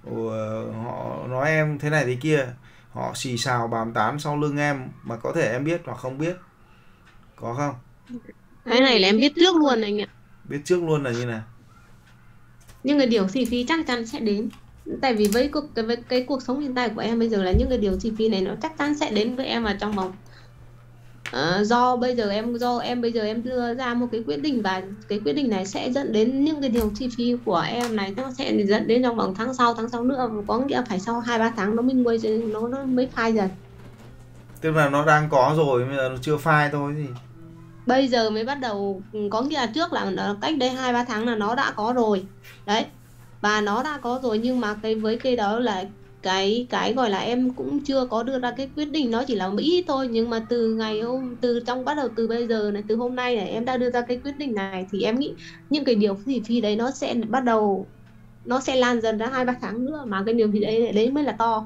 họ nói em thế này thế kia, họ xì xào bám tán sau lưng em mà có thể em biết hoặc không biết. Có không? Cái này là em biết trước luôn anh ạ. Biết trước luôn là như nào? Nhưng cái điều thị phi chắc chắn sẽ đến. Tại vì với cuộc cái, với cái cuộc sống hiện tại của em bây giờ là những cái điều thị phi này nó chắc chắn sẽ đến với em ở trong vòng uh, do bây giờ em do em bây giờ em đưa ra một cái quyết định, và cái quyết định này sẽ dẫn đến những cái điều thị phi của em này nó sẽ dẫn đến trong vòng tháng sau tháng sau nữa, có nghĩa phải sau hai ba tháng nó mới nguôi nó nó mới phai dần. Tức là nó đang có rồi, bây giờ nó chưa phai thôi gì. Bây giờ mới bắt đầu, có nghĩa là trước là nó, cách đây hai ba tháng là nó đã có rồi đấy, và nó đã có rồi, nhưng mà cái với cái đó là cái cái gọi là em cũng chưa có đưa ra cái quyết định, nó chỉ là Mỹ thôi. Nhưng mà từ ngày hôm từ trong bắt đầu từ bây giờ này, từ hôm nay này em đã đưa ra cái quyết định này, thì em nghĩ những cái điều thị phi đấy nó sẽ bắt đầu, nó sẽ lan dần ra hai ba tháng nữa, mà cái điều gì đấy đấy mới là to.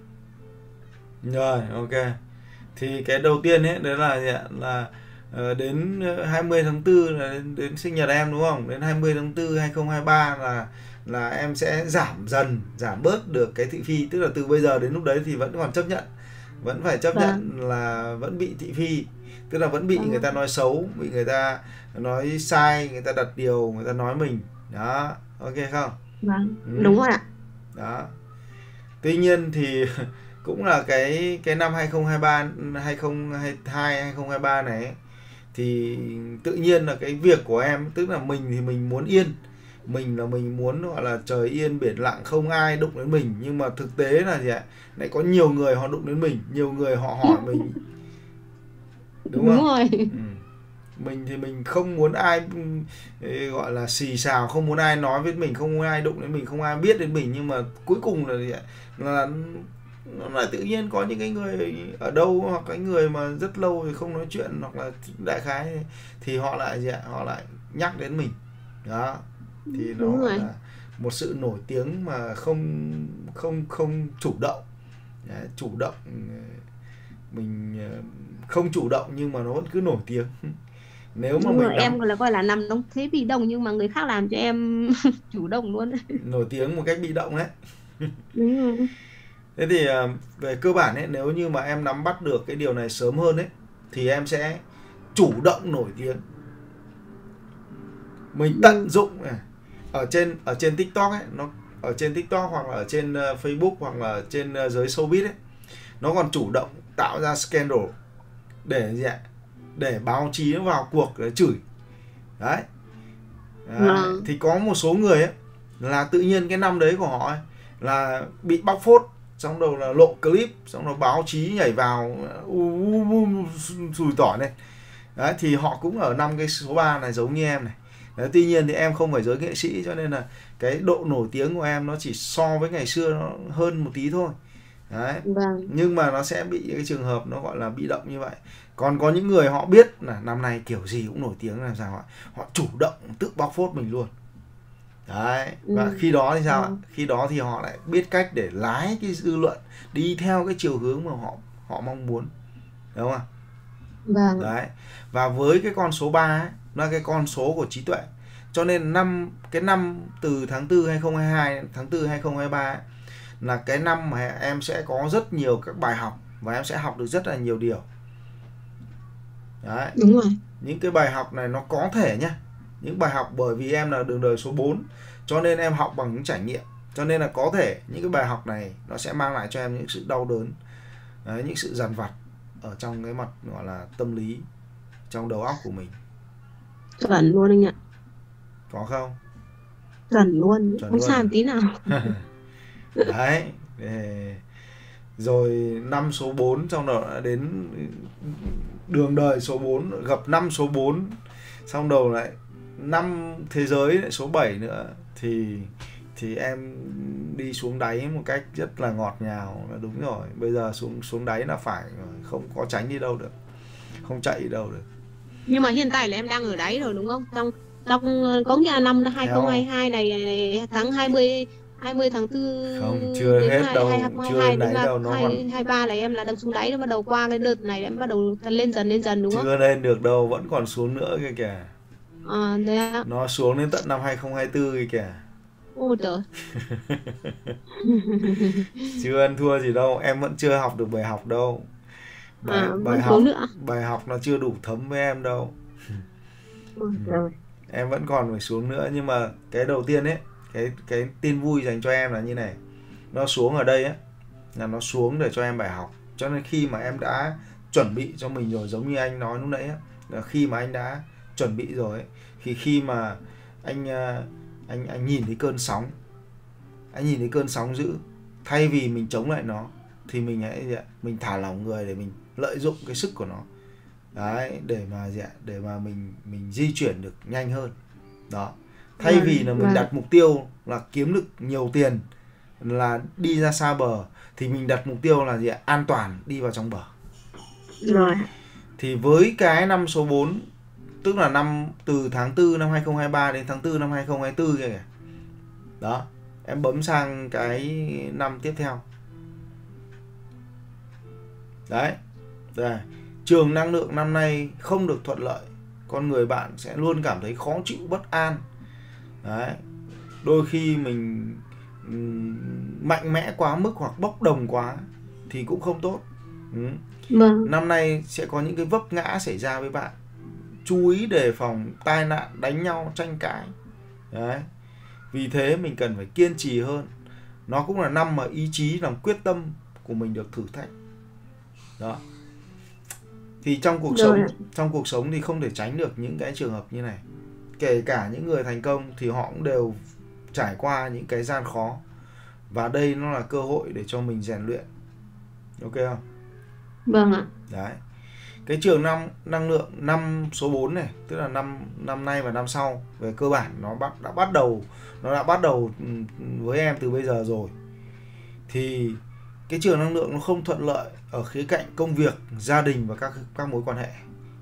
Rồi, ok. Thì cái đầu tiên ấy đấy là gì ạ? Là uh, đến hai mươi tháng tư là đến, đến sinh nhật em đúng không? Đến hai mươi tháng tư hai không hai ba là là em sẽ giảm dần, giảm bớt được cái thị phi, tức là từ bây giờ đến lúc đấy thì vẫn còn chấp nhận vẫn phải chấp Vâng. nhận là vẫn bị thị phi, tức là vẫn bị Vâng. người ta nói xấu, bị người ta nói sai, người ta đặt điều, người ta nói mình. Đó, ok không? Vâng, Ừ. đúng rồi ạ. Đó. Tuy nhiên thì cũng là cái cái năm hai không hai ba, hai không hai hai, hai không hai ba này ấy, thì tự nhiên là cái việc của em, tức là mình thì mình muốn yên, mình là mình muốn gọi là trời yên biển lặng, không ai đụng đến mình, nhưng mà thực tế là gì ạ, lại có nhiều người họ đụng đến mình, nhiều người họ hỏi mình, đúng Đúng không? rồi. Ừ. Mình thì mình không muốn ai ừ, gọi là xì xào, không muốn ai nói với mình, không muốn ai đụng đến mình, không ai biết đến mình, nhưng mà cuối cùng là gì ạ, là nó là tự nhiên có những cái người ở đâu, hoặc cái người mà rất lâu thì không nói chuyện, hoặc là đại khái thì họ lại gì ạ, họ lại nhắc đến mình. Đó, thì nó Đúng gọi rồi. là một sự nổi tiếng mà không không không chủ động. Đấy, chủ động mình không chủ động nhưng mà nó vẫn cứ nổi tiếng. Nếu mà Đúng rồi, mình nắm em gọi là gọi là nằm đóng thế bị động nhưng mà người khác làm cho em chủ động luôn. nổi tiếng một cách bị động đấy. Đúng rồi. Thế thì à, về cơ bản ấy, nếu như mà em nắm bắt được cái điều này sớm hơn ấy, thì em sẽ chủ động nổi tiếng. Mình tận dụng này, ở trên ở trên TikTok ấy, nó ở trên TikTok hoặc là ở trên uh, Facebook hoặc là ở trên uh, giới showbiz ấy, nó còn chủ động tạo ra scandal để gì ạ? Để báo chí nó vào cuộc để chửi. Đấy. Đấy. Vâng. Thì có một số người ấy là tự nhiên cái năm đấy của họ ấy, là bị bóc phốt, xong đầu là lộ clip, xong rồi báo chí nhảy vào sùi tỏi này. Đấy, thì họ cũng ở năm cái số ba này giống như em này. Đấy, tuy nhiên thì em không phải giới nghệ sĩ, cho nên là cái độ nổi tiếng của em nó chỉ so với ngày xưa nó hơn một tí thôi. Đấy. Vâng. Nhưng mà nó sẽ bị cái trường hợp nó gọi là bị động như vậy. Còn có những người họ biết là năm nay kiểu gì cũng nổi tiếng, làm sao họ, họ chủ động tự bóc phốt mình luôn. Đấy. Và Ừ. khi đó thì sao ạ? Ừ. Khi đó thì họ lại biết cách để lái cái dư luận đi theo cái chiều hướng mà họ họ mong muốn. Đúng không ạ? Vâng. Đấy. Và với cái con số ba ấy, nó là cái con số của trí tuệ. Cho nên năm cái năm từ tháng tư hai không hai hai, tháng tư hai không hai ba ấy, là cái năm mà em sẽ có rất nhiều các bài học và em sẽ học được rất là nhiều điều. Đấy. Đúng rồi. Những cái bài học này nó có thể nhá. Những bài học bởi vì em là đường đời số bốn, cho nên em học bằng những trải nghiệm. Cho nên là có thể những cái bài học này nó sẽ mang lại cho em những sự đau đớn, đấy, những sự dằn vặt ở trong cái mặt gọi là tâm lý, trong đầu óc của mình. Chuẩn luôn anh ạ. Có không? Chuẩn luôn. Chuẩn Không luôn sai à? một tí nào. Đấy. Rồi năm số bốn, xong rồi đã đến đường đời số bốn, gặp năm số bốn, xong đầu lại năm thế giới lại số bảy nữa, thì thì em đi xuống đáy một cách rất là ngọt ngào, là đúng rồi. Bây giờ xuống xuống đáy là phải rồi, không có tránh đi đâu được, không chạy đi đâu được. Nhưng mà hiện tại là em đang ở đáy rồi đúng không? Trong trong có nghĩa là năm hai không hai hai này, tháng hai mươi hai mươi tháng tư Không, chưa đến hết hai- đâu, hai không hai chưa hai đến đến đáy đâu, nó hai còn hai ba là em là đang xuống đáy, nó bắt đầu qua cái đợt này em bắt đầu lên dần lên dần đúng không? chưa lên được đâu, vẫn còn xuống nữa kìa kìa. À, thế ạ. Nó xuống đến tận năm hai không hai tư kìa kìa. Ôi trời. Chưa ăn thua gì đâu, em vẫn chưa học được bài học đâu. Bài, À, bài vẫn học xuống nữa. bài học nó chưa đủ thấm với em đâu. Ôi trời. Em vẫn còn phải xuống nữa. Nhưng mà cái đầu tiên ấy, cái cái tin vui dành cho em là như này. Nó xuống ở đây ấy, là nó xuống để cho em bài học. Cho nên khi mà em đã chuẩn bị cho mình rồi, giống như anh nói lúc nãy ấy, là khi mà anh đã chuẩn bị rồi ấy, thì khi mà anh anh anh nhìn thấy cơn sóng, anh nhìn thấy cơn sóng dữ, thay vì mình chống lại nó thì mình hãy mình thả lỏng người để mình lợi dụng cái sức của nó. Đấy, để mà gì ạ? Để mà mình mình di chuyển được nhanh hơn. Đó. Thay Vâng, vì là mình vâng. đặt mục tiêu là kiếm được nhiều tiền, là đi ra xa bờ, thì mình đặt mục tiêu là gì ạ? An toàn đi vào trong bờ. Rồi. Thì với cái năm số bốn, tức là năm từ tháng tư năm hai không hai ba đến tháng tư năm hai không hai tư kìa kìa. Đó, em bấm sang cái năm tiếp theo. Đấy. Đây. Trường năng lượng năm nay không được thuận lợi, con người bạn sẽ luôn cảm thấy khó chịu, bất an. Đấy. Đôi khi mình mạnh mẽ quá mức hoặc bốc đồng quá thì cũng không tốt. Ừ. Vâng. Năm nay sẽ có những cái vấp ngã xảy ra với bạn. Chú ý đề phòng tai nạn, đánh nhau, tranh cãi. Đấy. Vì thế mình cần phải kiên trì hơn. Nó cũng là năm mà ý chí, lòng quyết tâm của mình được thử thách. Đó. Thì trong cuộc Rồi sống, ạ. trong cuộc sống thì không thể tránh được những cái trường hợp như này. Kể cả những người thành công thì họ cũng đều trải qua những cái gian khó. Và đây nó là cơ hội để cho mình rèn luyện. Ok không? Vâng ạ. Đấy. Cái trường năm năng lượng năm số bốn này, tức là năm năm nay và năm sau, về cơ bản nó bắt đã bắt đầu nó đã bắt đầu với em từ bây giờ rồi. Thì cái trường năng lượng nó không thuận lợi ở khía cạnh công việc, gia đình và các các mối quan hệ.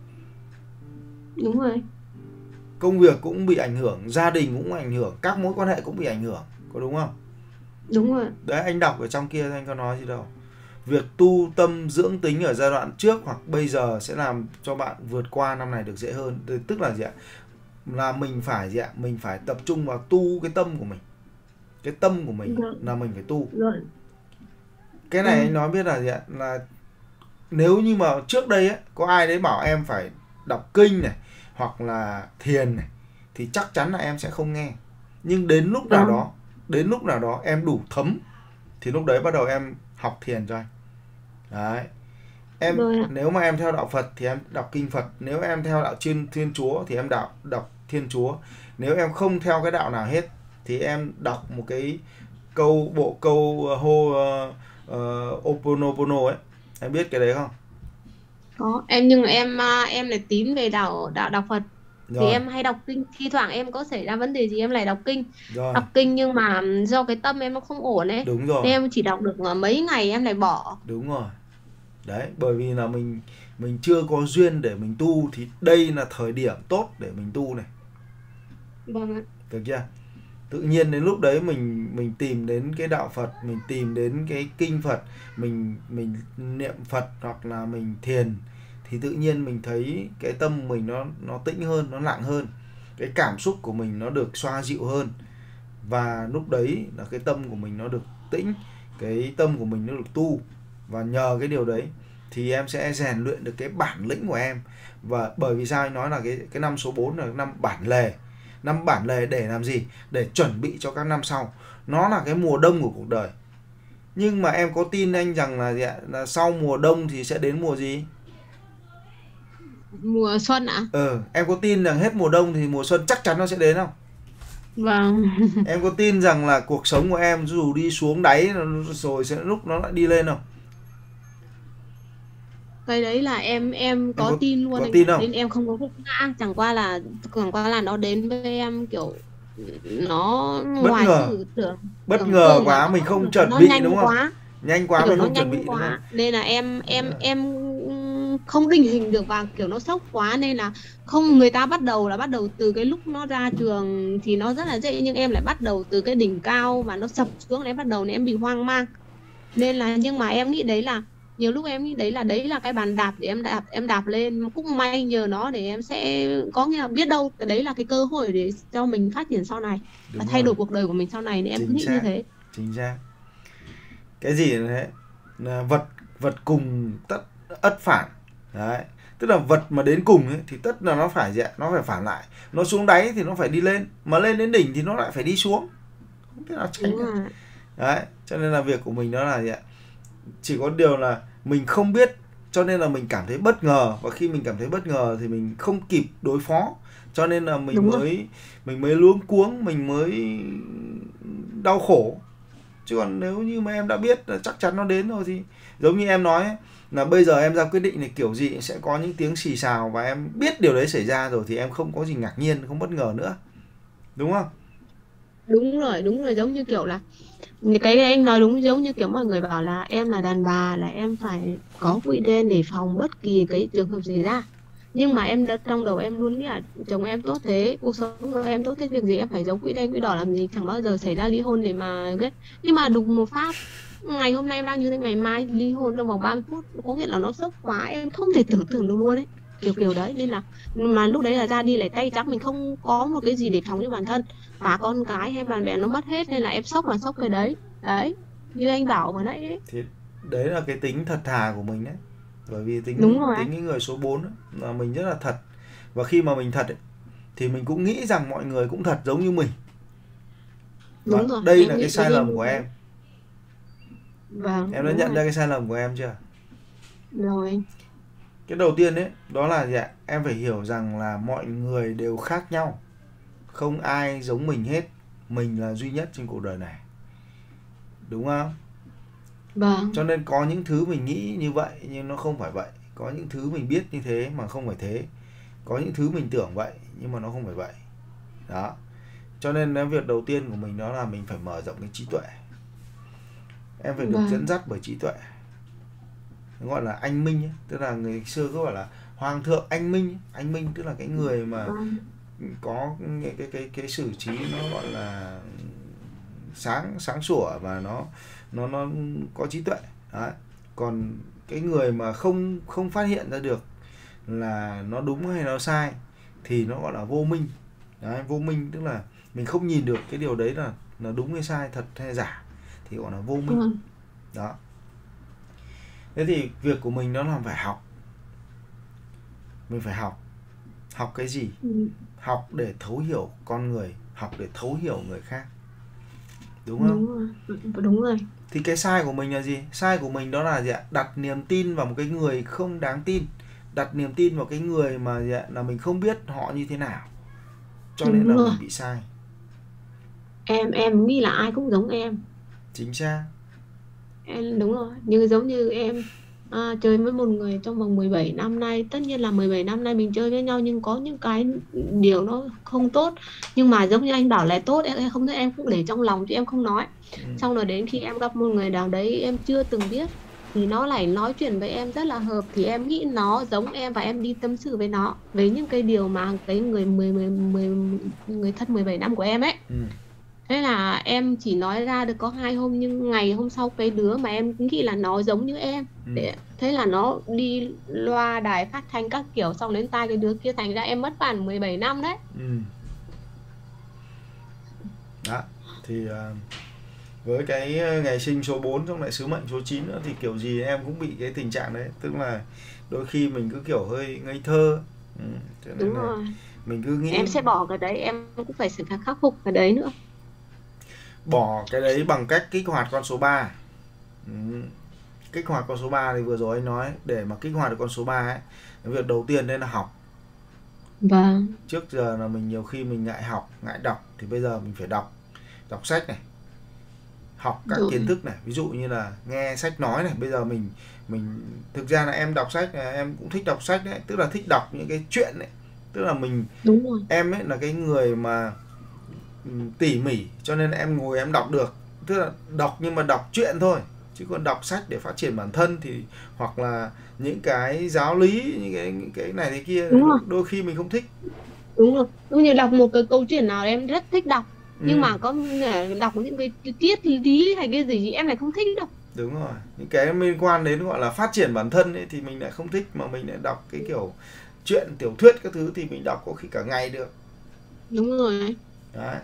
Đúng rồi. Công việc cũng bị ảnh hưởng, gia đình cũng ảnh hưởng, các mối quan hệ cũng bị ảnh hưởng, có đúng không? Đúng rồi. Đấy, anh đọc ở trong kia anh có nói gì đâu. Việc tu tâm dưỡng tính ở giai đoạn trước hoặc bây giờ sẽ làm cho bạn vượt qua năm này được dễ hơn. Tức là gì ạ? Là mình phải gì ạ? Mình phải tập trung vào tu cái tâm của mình. Cái tâm của mình Rồi. là mình phải tu. Rồi. Cái này Ừ. anh nói biết là gì ạ? Là nếu như mà trước đây ấy, có ai đấy bảo em phải đọc kinh này hoặc là thiền này thì chắc chắn là em sẽ không nghe. Nhưng đến lúc nào Vâng. đó, đến lúc nào đó em đủ thấm thì lúc đấy bắt đầu em học thiền cho anh. Đấy. Em Rồi ạ. nếu mà em theo đạo Phật thì em đọc kinh Phật, nếu em theo đạo Thiên Thiên Chúa thì em đọc đọc Thiên Chúa. Nếu em không theo cái đạo nào hết thì em đọc một cái câu bộ câu uh, hô uh, uh, Oponopono ấy. Em biết cái đấy không? Có. Em nhưng mà em à, em lại tín về đạo đạo đạo Phật. Thì Rồi, em hay đọc kinh, thi thoảng em có xảy ra vấn đề gì em lại đọc kinh. rồi, Đọc kinh nhưng mà do cái tâm em nó không ổn ấy, đúng rồi, nên em chỉ đọc được mấy ngày em lại bỏ. đúng rồi. Đấy, bởi vì là mình mình chưa có duyên để mình tu thì đây là thời điểm tốt để mình tu này. Vâng ạ. Được chưa? Tự nhiên đến lúc đấy mình mình tìm đến cái đạo Phật, mình tìm đến cái kinh Phật, mình mình niệm Phật hoặc là mình thiền thì tự nhiên mình thấy cái tâm mình nó nó tĩnh hơn, nó lặng hơn. Cái cảm xúc của mình nó được xoa dịu hơn. Và lúc đấy là cái tâm của mình nó được tĩnh, cái tâm của mình nó được tu. Và nhờ cái điều đấy thì em sẽ rèn luyện được cái bản lĩnh của em. Và bởi vì sao anh nói là cái cái năm số bốn là năm bản lề. Năm bản lề để làm gì? Để chuẩn bị cho các năm sau. Nó là cái mùa đông của cuộc đời. Nhưng mà em có tin anh rằng là, gì ạ? Là sau mùa đông thì sẽ đến mùa gì? Mùa xuân ạ? Ừ, em có tin rằng hết mùa đông thì mùa xuân chắc chắn nó sẽ đến không? Vâng. Em có tin rằng là cuộc sống của em dù đi xuống đáy rồi sẽ lúc nó lại đi lên không? Cái đấy là em em có, Em có- tin luôn có anh tin ạ. không? Nên em không có vấp ngã, chẳng qua là chẳng qua là nó đến với em kiểu nó Bất ngoài ngờ. sự tưởng Bất tưởng ngờ tượng quá, của mình nó, không chuẩn nó bị nhanh đúng không? quá, Nhanh quá kiểu mình nó không chuẩn bị nhanh đúng không? quá nên là em em Đúng rồi. em không định hình được, và kiểu nó sốc quá nên là không, người ta bắt đầu là bắt đầu từ cái lúc nó ra trường thì nó rất là dễ, nhưng em lại bắt đầu từ cái đỉnh cao và nó sập xuống, em bắt đầu nên em bị hoang mang. Nên là nhưng mà em nghĩ đấy là nhiều lúc em nghĩ đấy là đấy là cái bàn đạp để em đạp em đạp lên, cũng may nhờ nó để em sẽ có nghĩa là biết đâu đấy là cái cơ hội để cho mình phát triển sau này và Đúng thay rồi. đổi cuộc đời của mình sau này, nên em cứ Chính nghĩ như xác. thế. Chính xác. Cái gì thế? Là vật vật cùng tất ất phản. Đấy. Tức là vật mà đến cùng ấy, thì tất là nó phải gì ạ? Nó phải phản lại. Nó xuống đáy thì nó phải đi lên, mà lên đến đỉnh thì nó lại phải đi xuống. Không biết nào tránh Đúng được. rồi. Đấy, cho nên là việc của mình đó là gì ạ? Chỉ có điều là mình không biết, cho nên là mình cảm thấy bất ngờ, và khi mình cảm thấy bất ngờ thì mình không kịp đối phó, cho nên là mình Đúng rồi. mới mình mới luống cuống, mình mới đau khổ. Chứ còn nếu như mà em đã biết là chắc chắn nó đến rồi thì giống như em nói ấy, là bây giờ em ra quyết định này kiểu gì sẽ có những tiếng xì xào, và em biết điều đấy xảy ra rồi thì em không có gì ngạc nhiên, không bất ngờ nữa, đúng không? Đúng rồi, đúng rồi, giống như kiểu là cái anh nói đúng, giống như kiểu mọi người bảo là em là đàn bà là em phải có quỹ đen để phòng bất kỳ cái trường hợp gì ra. Nhưng mà em đã trong đầu em luôn nghĩ là chồng em tốt thế, cuộc sống của em tốt thế, việc gì em phải giấu quỹ đen quỹ đỏ làm gì, chẳng bao giờ xảy ra ly hôn để mà ghét. Nhưng mà đùng một phát, ngày hôm nay em đang như thế, ngày mai ly hôn trong vòng ba mươi phút, có nghĩa là nó sốc quá, em không thể tưởng tượng được luôn ấy, kiểu kiểu đấy. Nên là mà lúc đấy là ra đi lại tay trắng, mình không có một cái gì để phòng cho bản thân, cả con cái hay bạn bè nó mất hết, nên là em sốc là sốc cái đấy đấy, như anh bảo vừa nãy ấy. Thì đấy là cái tính thật thà của mình đấy. Bởi vì tính Đúng rồi. tính cái người số bốn ấy, là mình rất là thật. Và khi mà mình thật ấy, thì mình cũng nghĩ rằng mọi người cũng thật giống như mình. Và Đúng rồi. đây Em là nghĩ cái sai cái gì lầm như của thế. em. Vâng, Em đã đúng nhận rồi. ra cái sai lầm của em chưa? Rồi. Cái đầu tiên ấy, đó là gì ạ? Em phải hiểu rằng là mọi người đều khác nhau. Không ai giống mình hết. Mình là duy nhất trên cuộc đời này. Đúng không? Vâng. Cho nên có những thứ mình nghĩ như vậy nhưng nó không phải vậy. Có những thứ mình biết như thế mà không phải thế. Có những thứ mình tưởng vậy nhưng mà nó không phải vậy. Đó. Cho nên cái việc đầu tiên của mình đó là mình phải mở rộng cái trí tuệ. Em phải được Vâng. dẫn dắt bởi trí tuệ. Nó gọi là anh minh ấy. Tức là người xưa có gọi là hoàng thượng anh minh ấy. Anh minh tức là cái người mà Vâng. có cái cái cái cái xử trí nó gọi là sáng sáng sủa và nó nó nó có trí tuệ. Đấy. Còn cái người mà không không phát hiện ra được là nó đúng hay nó sai thì nó gọi là vô minh. Đấy, vô minh tức là mình không nhìn được cái điều đấy là là đúng hay sai, thật hay giả thì gọi là vô minh. Vâng. Đó. Thế thì việc của mình đó là phải học. Mình phải học. Học cái gì? Ừ. Học để thấu hiểu con người, học để thấu hiểu người khác. Đúng không? Đúng rồi. Đúng rồi. Thì cái sai của mình là gì? Sai của mình đó là gì ạ? Đặt niềm tin vào một cái người không đáng tin. Đặt niềm tin vào cái người mà gì ạ? Là mình không biết họ như thế nào. Cho nên Đúng là rồi. mình bị sai. Em em nghĩ là ai cũng giống em. Chính xác. Em đúng rồi. Nhưng giống như em à, chơi với một người trong vòng mười bảy năm nay, tất nhiên là mười bảy năm nay mình chơi với nhau nhưng có những cái điều nó không tốt, nhưng mà giống như anh bảo là tốt, em không thấy em cũng để trong lòng chứ em không nói. Ừ. Xong rồi đến khi em gặp một người nào đấy em chưa từng biết thì nó lại nói chuyện với em rất là hợp, thì em nghĩ nó giống em và em đi tâm sự với nó với những cái điều mà cái người mười mười mười người thân mười bảy năm của em ấy. Ừ. Thế là em chỉ nói ra được có hai hôm, nhưng ngày hôm sau cái đứa mà em nghĩ là nó giống như em, Ừ. để thế là nó đi loa đài phát thanh các kiểu xong đến tai cái đứa kia, thành ra em mất bản mười bảy năm đấy. Ừ. Đó. Thì uh, với cái ngày sinh số bốn xong lại sứ mệnh số chín nữa thì kiểu gì em cũng bị cái tình trạng đấy. Tức là đôi khi mình cứ kiểu hơi ngây thơ. Ừ. Cho nên Đúng là rồi. mình cứ nghĩ Em sẽ bỏ cái đấy, em cũng phải xử phải khắc phục cái đấy nữa. bỏ cái đấy bằng cách kích hoạt con số ba. Ừ. Kích hoạt con số ba thì vừa rồi anh nói, để mà kích hoạt được con số ba ấy, việc đầu tiên đấy là học. Vâng. Trước giờ là mình nhiều khi mình ngại học, ngại đọc, thì bây giờ mình phải đọc. Đọc sách này, học các Rồi. kiến thức này, ví dụ như là nghe sách nói này. Bây giờ mình mình thực ra là em đọc sách này, em cũng thích đọc sách đấy, tức là thích đọc những cái chuyện này. Tức là mình Đúng rồi. em ấy là cái người mà tỉ mỉ, cho nên em ngồi em đọc được. Tức là đọc nhưng mà đọc chuyện thôi, chứ còn đọc sách để phát triển bản thân thì hoặc là những cái giáo lý, những cái những cái này thế kia, Đúng rồi. đôi khi mình không thích. Đúng rồi. Đúng như đọc một cái câu chuyện nào em rất thích đọc, Ừ. nhưng mà có nghĩa đọc những cái triết lý hay cái gì em lại không thích đâu. Đúng rồi, những cái liên quan đến gọi là phát triển bản thân ấy thì mình lại không thích, mà mình lại đọc cái kiểu chuyện tiểu thuyết các thứ thì mình đọc có khi cả ngày được. Đúng rồi. Đấy.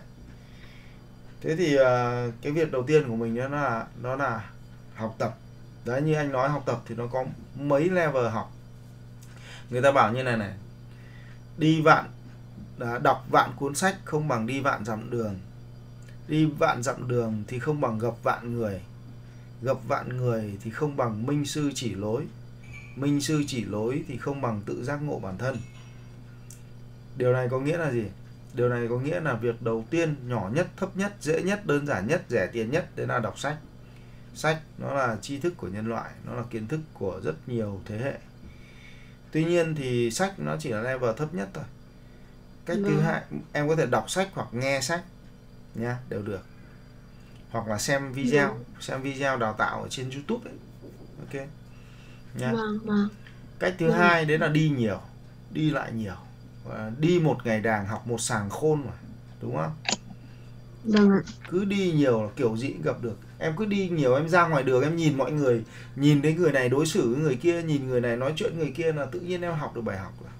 Thế thì uh, cái việc đầu tiên của mình đó là đó là học tập. Đấy, như anh nói, học tập thì nó có mấy level học. Người ta bảo như này này, đi vạn à, đọc vạn cuốn sách không bằng đi vạn dặm đường. Đi vạn dặm đường thì không bằng gặp vạn người. Gặp vạn người thì không bằng minh sư chỉ lối. Minh sư chỉ lối thì không bằng tự giác ngộ bản thân. Điều này có nghĩa là gì? Điều này có nghĩa là việc đầu tiên, nhỏ nhất, thấp nhất, dễ nhất, đơn giản nhất, rẻ tiền nhất, đấy là đọc sách. Sách nó là tri thức của nhân loại, nó là kiến thức của rất nhiều thế hệ. Tuy nhiên thì sách nó chỉ là level thấp nhất thôi. Cách thứ hai, em có thể đọc sách hoặc nghe sách nha, đều được. Hoặc là xem video, Vâng. xem video đào tạo ở trên YouTube ấy. Ok. Nha. Vâng, vâng. Cách thứ Vâng. hai đấy là đi nhiều, đi lại nhiều. Và đi một ngày đàng học một sàng khôn mà, đúng không? Vâng ạ. Cứ đi nhiều là kiểu gì cũng gặp được. Em cứ đi nhiều, em ra ngoài đường em nhìn mọi người, nhìn thấy người này đối xử với người kia, nhìn người này nói chuyện người kia là tự nhiên em học được bài học rồi.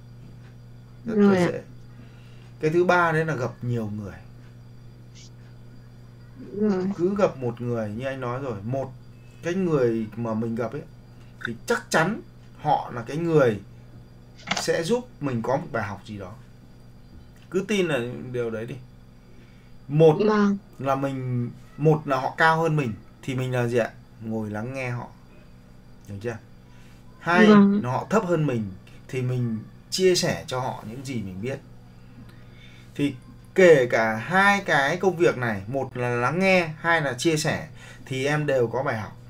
Rất Rồi là ạ. dễ. Cái thứ ba đấy là gặp nhiều người. Rồi. Cứ gặp một người, như anh nói rồi, một cái người mà mình gặp ấy thì chắc chắn họ là cái người sẽ giúp mình có một bài học gì đó. Cứ tin là điều đấy đi. Một Vâng. là mình một là họ cao hơn mình thì mình là gì ạ? Ngồi lắng nghe họ. Hiểu chưa? Hai Vâng. là họ thấp hơn mình thì mình chia sẻ cho họ những gì mình biết. Thì kể cả hai cái công việc này, một là lắng nghe, hai là chia sẻ, thì em đều có bài học.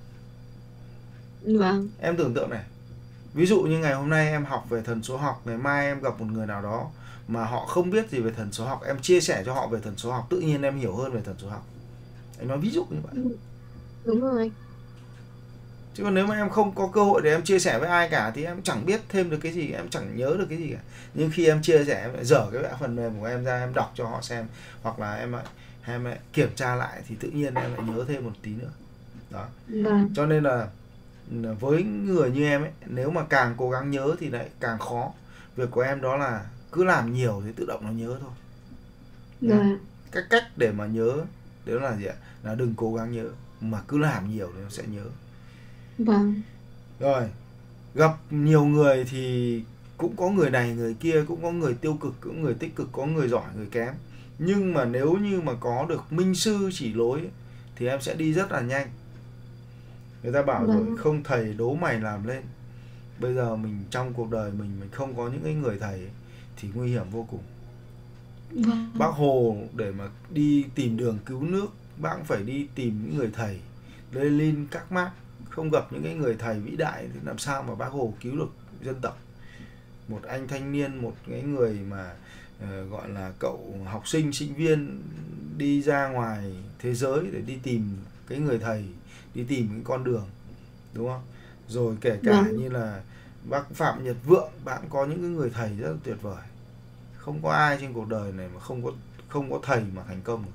Vâng. Em tưởng tượng này, ví dụ như ngày hôm nay em học về thần số học, ngày mai em gặp một người nào đó mà họ không biết gì về thần số học, em chia sẻ cho họ về thần số học, tự nhiên em hiểu hơn về thần số học. Anh nói ví dụ như vậy. Đúng rồi. Chứ còn nếu mà em không có cơ hội để em chia sẻ với ai cả thì em chẳng biết thêm được cái gì, em chẳng nhớ được cái gì cả. Nhưng khi em chia sẻ, em lại dở cái phần mềm của em ra, em đọc cho họ xem, hoặc là em lại, em lại kiểm tra lại thì tự nhiên em lại nhớ thêm một tí nữa. Đó. Vâng. Cho nên là với người như em ấy, nếu mà càng cố gắng nhớ thì lại càng khó. Việc của em đó là cứ làm nhiều thì tự động nó nhớ thôi. Vâng. Cái cách để mà nhớ đó là gì ạ? Là đừng cố gắng nhớ, mà cứ làm nhiều thì nó sẽ nhớ. Vâng. Rồi, gặp nhiều người thì cũng có người này người kia, cũng có người tiêu cực, cũng có người tích cực, có người giỏi người kém. Nhưng mà nếu như mà có được minh sư chỉ lối ấy, thì em sẽ đi rất là nhanh. Người ta bảo Vâng. rồi, không thầy đố mày làm lên. Bây giờ mình trong cuộc đời mình mình không có những cái người thầy ấy, thì nguy hiểm vô cùng. Vâng. Bác Hồ để mà đi tìm đường cứu nước, bác cũng phải đi tìm những người thầy, Lenin, các Marx. Không gặp những cái người thầy vĩ đại thì làm sao mà bác Hồ cứu được dân tộc. Một anh thanh niên, một cái người mà uh, gọi là cậu học sinh, sinh viên đi ra ngoài thế giới để đi tìm cái người thầy, đi tìm cái con đường, đúng không? Rồi kể cả Vâng. như là bác Phạm Nhật Vượng, bác cũng có những cái người thầy rất là tuyệt vời. Không có ai trên cuộc đời này mà không có không có thầy mà thành công được.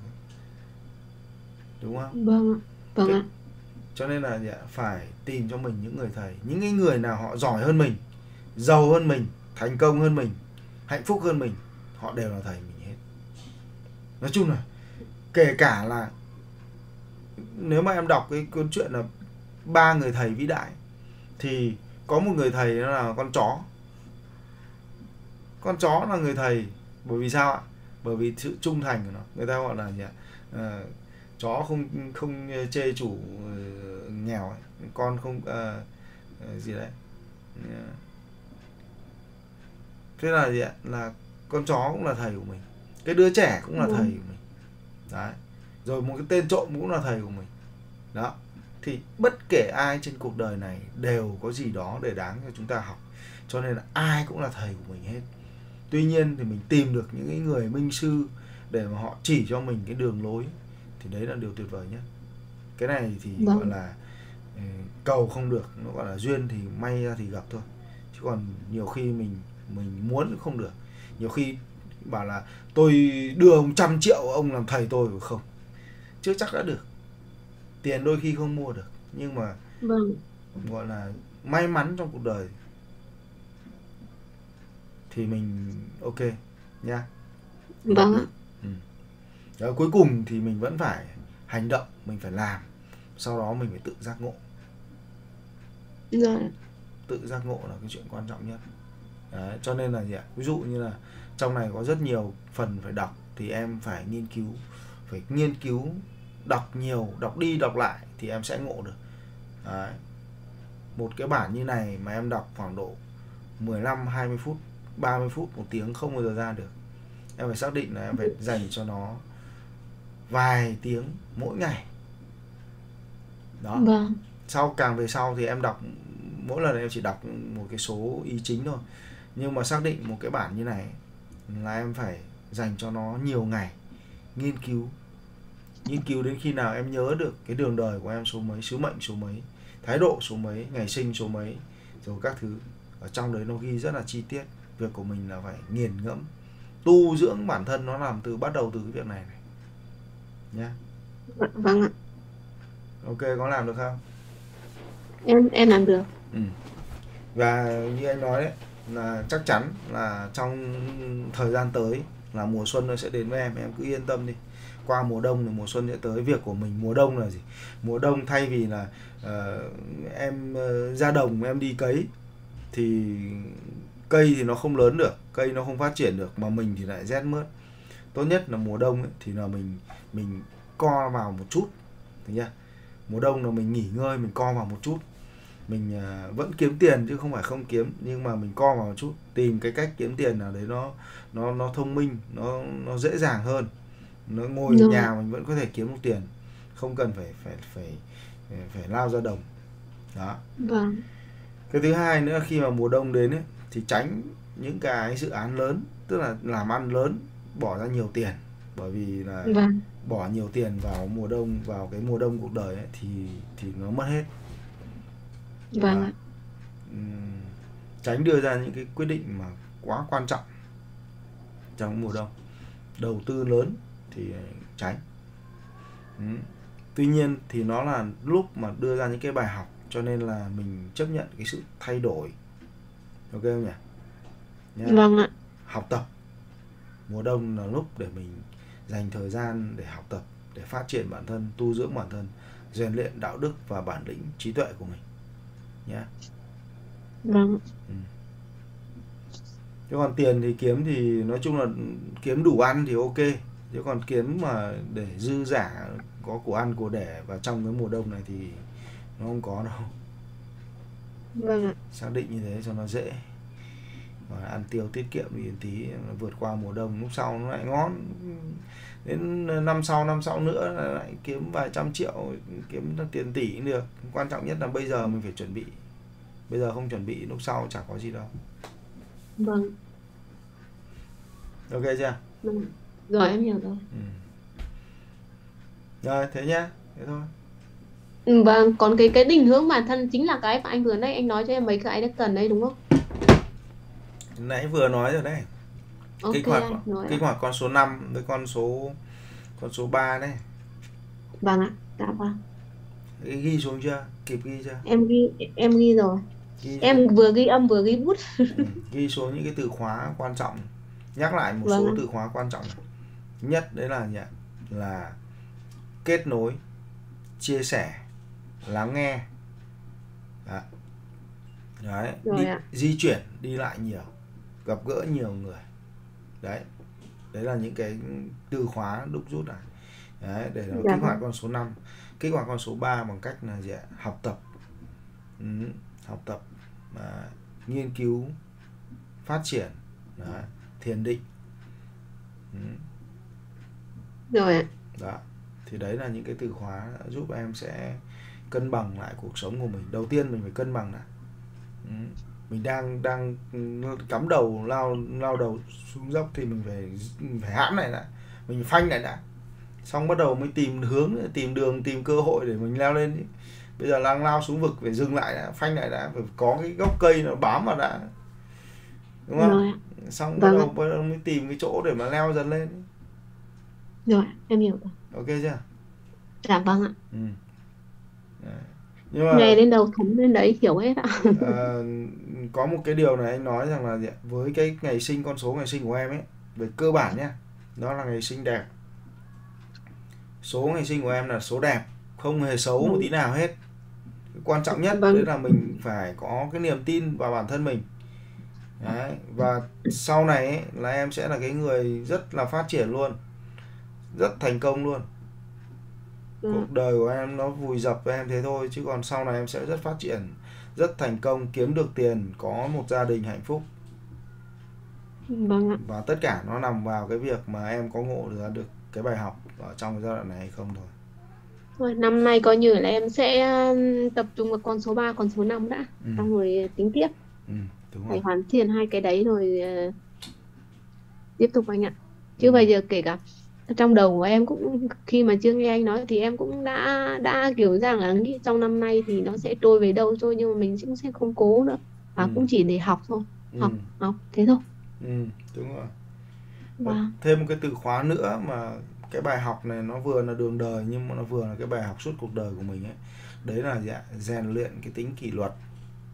Đúng không? Vâng. Vâng ạ. Cho nên là phải tìm cho mình những người thầy, những cái người nào họ giỏi hơn mình, giàu hơn mình, thành công hơn mình, hạnh phúc hơn mình, họ đều là thầy mình hết. Nói chung là kể cả là nếu mà em đọc cái câu chuyện là ba người thầy vĩ đại thì có một người thầy đó là con chó. Con chó là người thầy, bởi vì sao ạ? Bởi vì sự trung thành của nó. Người ta gọi là gì ạ? À, chó không không chê chủ uh, nghèo ấy. Con không uh, uh, gì đấy. Uh. Thế là gì ạ? Là con chó cũng là thầy của mình, cái đứa trẻ cũng là thầy của mình. Đấy. Rồi một cái tên trộm cũng là thầy của mình. Đó. Thì bất kể ai trên cuộc đời này đều có gì đó để đáng cho chúng ta học. Cho nên là ai cũng là thầy của mình hết. Tuy nhiên thì mình tìm được những cái người minh sư để mà họ chỉ cho mình cái đường lối thì đấy là điều tuyệt vời nhất. Cái này thì Vâng. gọi là cầu không được, nó gọi là duyên thì may ra thì gặp thôi. Chứ còn nhiều khi mình mình muốn không được. Nhiều khi bảo là tôi đưa ông trăm triệu ông làm thầy tôi, không, chưa chắc đã được. Tiền đôi khi không mua được, nhưng mà Vâng. gọi là may mắn trong cuộc đời thì mình ok nha. Vâng ạ. Ừ. Đó, cuối cùng thì mình vẫn phải hành động, mình phải làm, sau đó mình phải tự giác ngộ. Rồi. Tự giác ngộ là cái chuyện quan trọng nhất. Đấy, cho nên là gì ạ? Ví dụ như là trong này có rất nhiều phần phải đọc thì em phải nghiên cứu, phải nghiên cứu, đọc nhiều, đọc đi đọc lại thì em sẽ ngộ được. Đấy. Một cái bản như này mà em đọc khoảng độ mười lăm, hai mươi phút, ba mươi phút, một tiếng không bao giờ ra được. Em phải xác định là em phải dành cho nó vài tiếng mỗi ngày. Đó. Vâng. Sau càng về sau thì em đọc, mỗi lần em chỉ đọc một cái số ý chính thôi. Nhưng mà xác định một cái bản như này là em phải dành cho nó nhiều ngày, nghiên cứu. Nghiên cứu đến khi nào em nhớ được cái đường đời của em số mấy, sứ mệnh số mấy, thái độ số mấy, ngày sinh số mấy, rồi các thứ. Ở trong đấy nó ghi rất là chi tiết. Việc của mình là phải nghiền ngẫm, tu dưỡng bản thân, nó làm từ bắt đầu từ cái việc này này nhá. Vâng ạ. Ok, có làm được không? Em em làm được. Ừ. Và như anh nói đấy, là chắc chắn là trong thời gian tới là mùa xuân nó sẽ đến với em, em cứ yên tâm đi. Qua mùa đông thì mùa xuân sẽ tới. Việc của mình mùa đông là gì? Mùa đông thay vì là uh, em uh, ra đồng em đi cấy thì cây thì nó không lớn được, cây nó không phát triển được, mà mình thì lại rét mướt. Tốt nhất là mùa đông ấy, thì là mình mình co vào một chút, thấy chưa? Mùa đông là mình nghỉ ngơi, mình co vào một chút. Mình uh, vẫn kiếm tiền chứ không phải không kiếm, nhưng mà mình co vào một chút, tìm cái cách kiếm tiền nào đấy nó nó nó thông minh, nó nó dễ dàng hơn. Nó ngồi ở nhà mình vẫn có thể kiếm được tiền, không cần phải phải phải phải, phải lao ra đồng. Đó. Vâng. Cái thứ hai nữa, khi mà mùa đông đến ấy, thì tránh những cái dự án lớn, tức là làm ăn lớn, bỏ ra nhiều tiền. Bởi vì là Vâng. bỏ nhiều tiền vào mùa đông, vào cái mùa đông cuộc đời ấy, thì thì nó mất hết. Vâng ạ. Uhm, tránh đưa ra những cái quyết định mà quá quan trọng trong mùa đông. Đầu tư lớn thì tránh. uhm. Tuy nhiên thì nó là lúc mà đưa ra những cái bài học, cho nên là mình chấp nhận cái sự thay đổi. Ok không nhỉ? Nhá. Vâng ạ. Học tập. Mùa đông là lúc để mình dành thời gian để học tập, để phát triển bản thân, tu dưỡng bản thân, rèn luyện đạo đức và bản lĩnh trí tuệ của mình nhé. Vâng. Ừ. Chứ còn tiền thì kiếm thì nói chung là kiếm đủ ăn thì ok. Chứ còn kiếm mà để dư giả, có của ăn của đẻ vào trong cái mùa đông này thì nó không có đâu. Vâng ạ. Xác định như thế cho nó dễ. Và ăn tiêu tiết kiệm đi tí, vượt qua mùa đông, lúc sau nó lại ngon. Đến năm sau, năm sau nữa lại kiếm vài trăm triệu, kiếm tiền tỷ cũng được. Quan trọng nhất là bây giờ mình phải chuẩn bị. Bây giờ không chuẩn bị, lúc sau chả có gì đâu. Vâng. Ok chưa? Vâng. Rồi em hiểu rồi. Ừ. Rồi thế nhá, thế thôi. Ừ, vâng, còn cái cái định hướng bản thân chính là cái mà anh vừa nãy anh nói cho em mấy cái đấy cần đấy đúng không? Nãy vừa nói rồi đấy. Ok Kích hoạt anh nói kích ạ. hoạt con số năm với con số con số ba đấy. Vâng ạ. Dạ vâng. Ghi xuống chưa? Kịp ghi chưa? Em ghi em ghi rồi. Ghi Em xuống. vừa ghi âm vừa ghi bút. Ừ. Ghi xuống những cái từ khóa quan trọng. Nhắc lại một Vâng số ạ. từ khóa quan trọng này. Nhất đấy là gì ạ? Là kết nối, chia sẻ, lắng nghe. Đấy. Đấy. Rồi Đi, ạ. di chuyển, đi lại nhiều, gặp gỡ nhiều người. Đấy. Đấy là những cái từ khóa đúc rút này. Đấy, để nó Dạ kích hoạt vâng. con số năm. Kích hoạt con số ba bằng cách là gì ạ? Học tập. Ừ. Học tập, à, nghiên cứu, phát triển. Đấy. Thiền định. Ừ. Rồi ạ. Đó. Thì đấy là những cái từ khóa giúp em sẽ cân bằng lại cuộc sống của mình. Đầu tiên mình phải cân bằng lại. Ừ. Mình đang đang cắm đầu lao lao đầu xuống dốc thì mình phải mình phải hãm lại đã, mình phanh lại đã, xong bắt đầu mới tìm hướng, tìm đường, tìm cơ hội để mình leo lên. Bây giờ đang lao xuống vực phải dừng lại đã, phanh lại đã, phải có cái gốc cây nó bám vào đã, đúng không? Rồi ạ. Xong Vâng bắt ạ. đầu, bắt đầu mới tìm cái chỗ để mà leo dần lên. Rồi, em hiểu rồi. Ok chưa? Dạ vâng ạ. Ừ. Đấy. Nhưng mà Nghe đến đâu thấm đến đấy hiểu hết ạ. à, có một cái điều này anh nói rằng là gì ạ? Với cái ngày sinh, con số ngày sinh của em ấy, về cơ bản nhá, đó là ngày sinh đẹp. Số ngày sinh của em là số đẹp, không hề xấu một tí nào hết. Quan trọng nhất Vâng. đấy là mình phải có cái niềm tin vào bản thân mình. Đấy. Và sau này ấy, là em sẽ là cái người rất là phát triển luôn, rất thành công luôn. Ừ. Cuộc đời của em nó vùi dập với em thế thôi, chứ còn sau này em sẽ rất phát triển, rất thành công, kiếm được tiền, có một gia đình hạnh phúc. Vâng ạ. Và tất cả nó nằm vào cái việc mà em có ngộ được được cái bài học ở trong cái giai đoạn này hay không thôi. Rồi, năm nay coi như là em sẽ um, tập trung vào con số ba, con số năm đã. Ừ. Xong rồi tính tiếp. Ừ, đúng Phải rồi. hoàn thiện hai cái đấy rồi uh, tiếp tục anh ạ. Chứ Ừ. bây giờ kể cả trong đầu của em cũng khi mà chưa nghe anh nói thì em cũng đã đã kiểu rằng là nghĩ trong năm nay thì nó sẽ trôi về đâu thôi, nhưng mà mình cũng sẽ không cố nữa, và Ừ. cũng chỉ để học thôi, Ừ. học học thế thôi. Ừ, đúng rồi. Và Và thêm một cái từ khóa nữa mà cái bài học này nó vừa là đường đời nhưng mà nó vừa là cái bài học suốt cuộc đời của mình ấy. Đấy là gì ạ? Rèn luyện cái tính kỷ luật.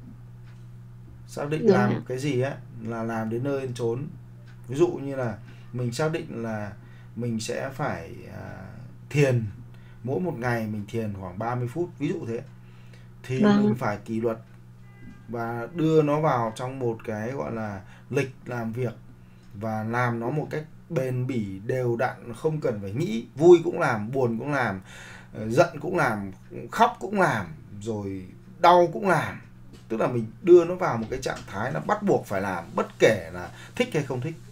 Xác định rồi làm ạ. cái gì á là làm đến nơi đến chốn. Ví dụ như là mình xác định là mình sẽ phải à, thiền mỗi một ngày, mình thiền khoảng ba mươi phút ví dụ thế, thì Vâng. mình phải kỷ luật và đưa nó vào trong một cái gọi là lịch làm việc và làm nó một cách bền bỉ, đều đặn, không cần phải nghĩ, vui cũng làm, buồn cũng làm, giận cũng làm, khóc cũng làm, rồi đau cũng làm. Tức là mình đưa nó vào một cái trạng thái là bắt buộc phải làm, bất kể là thích hay không thích.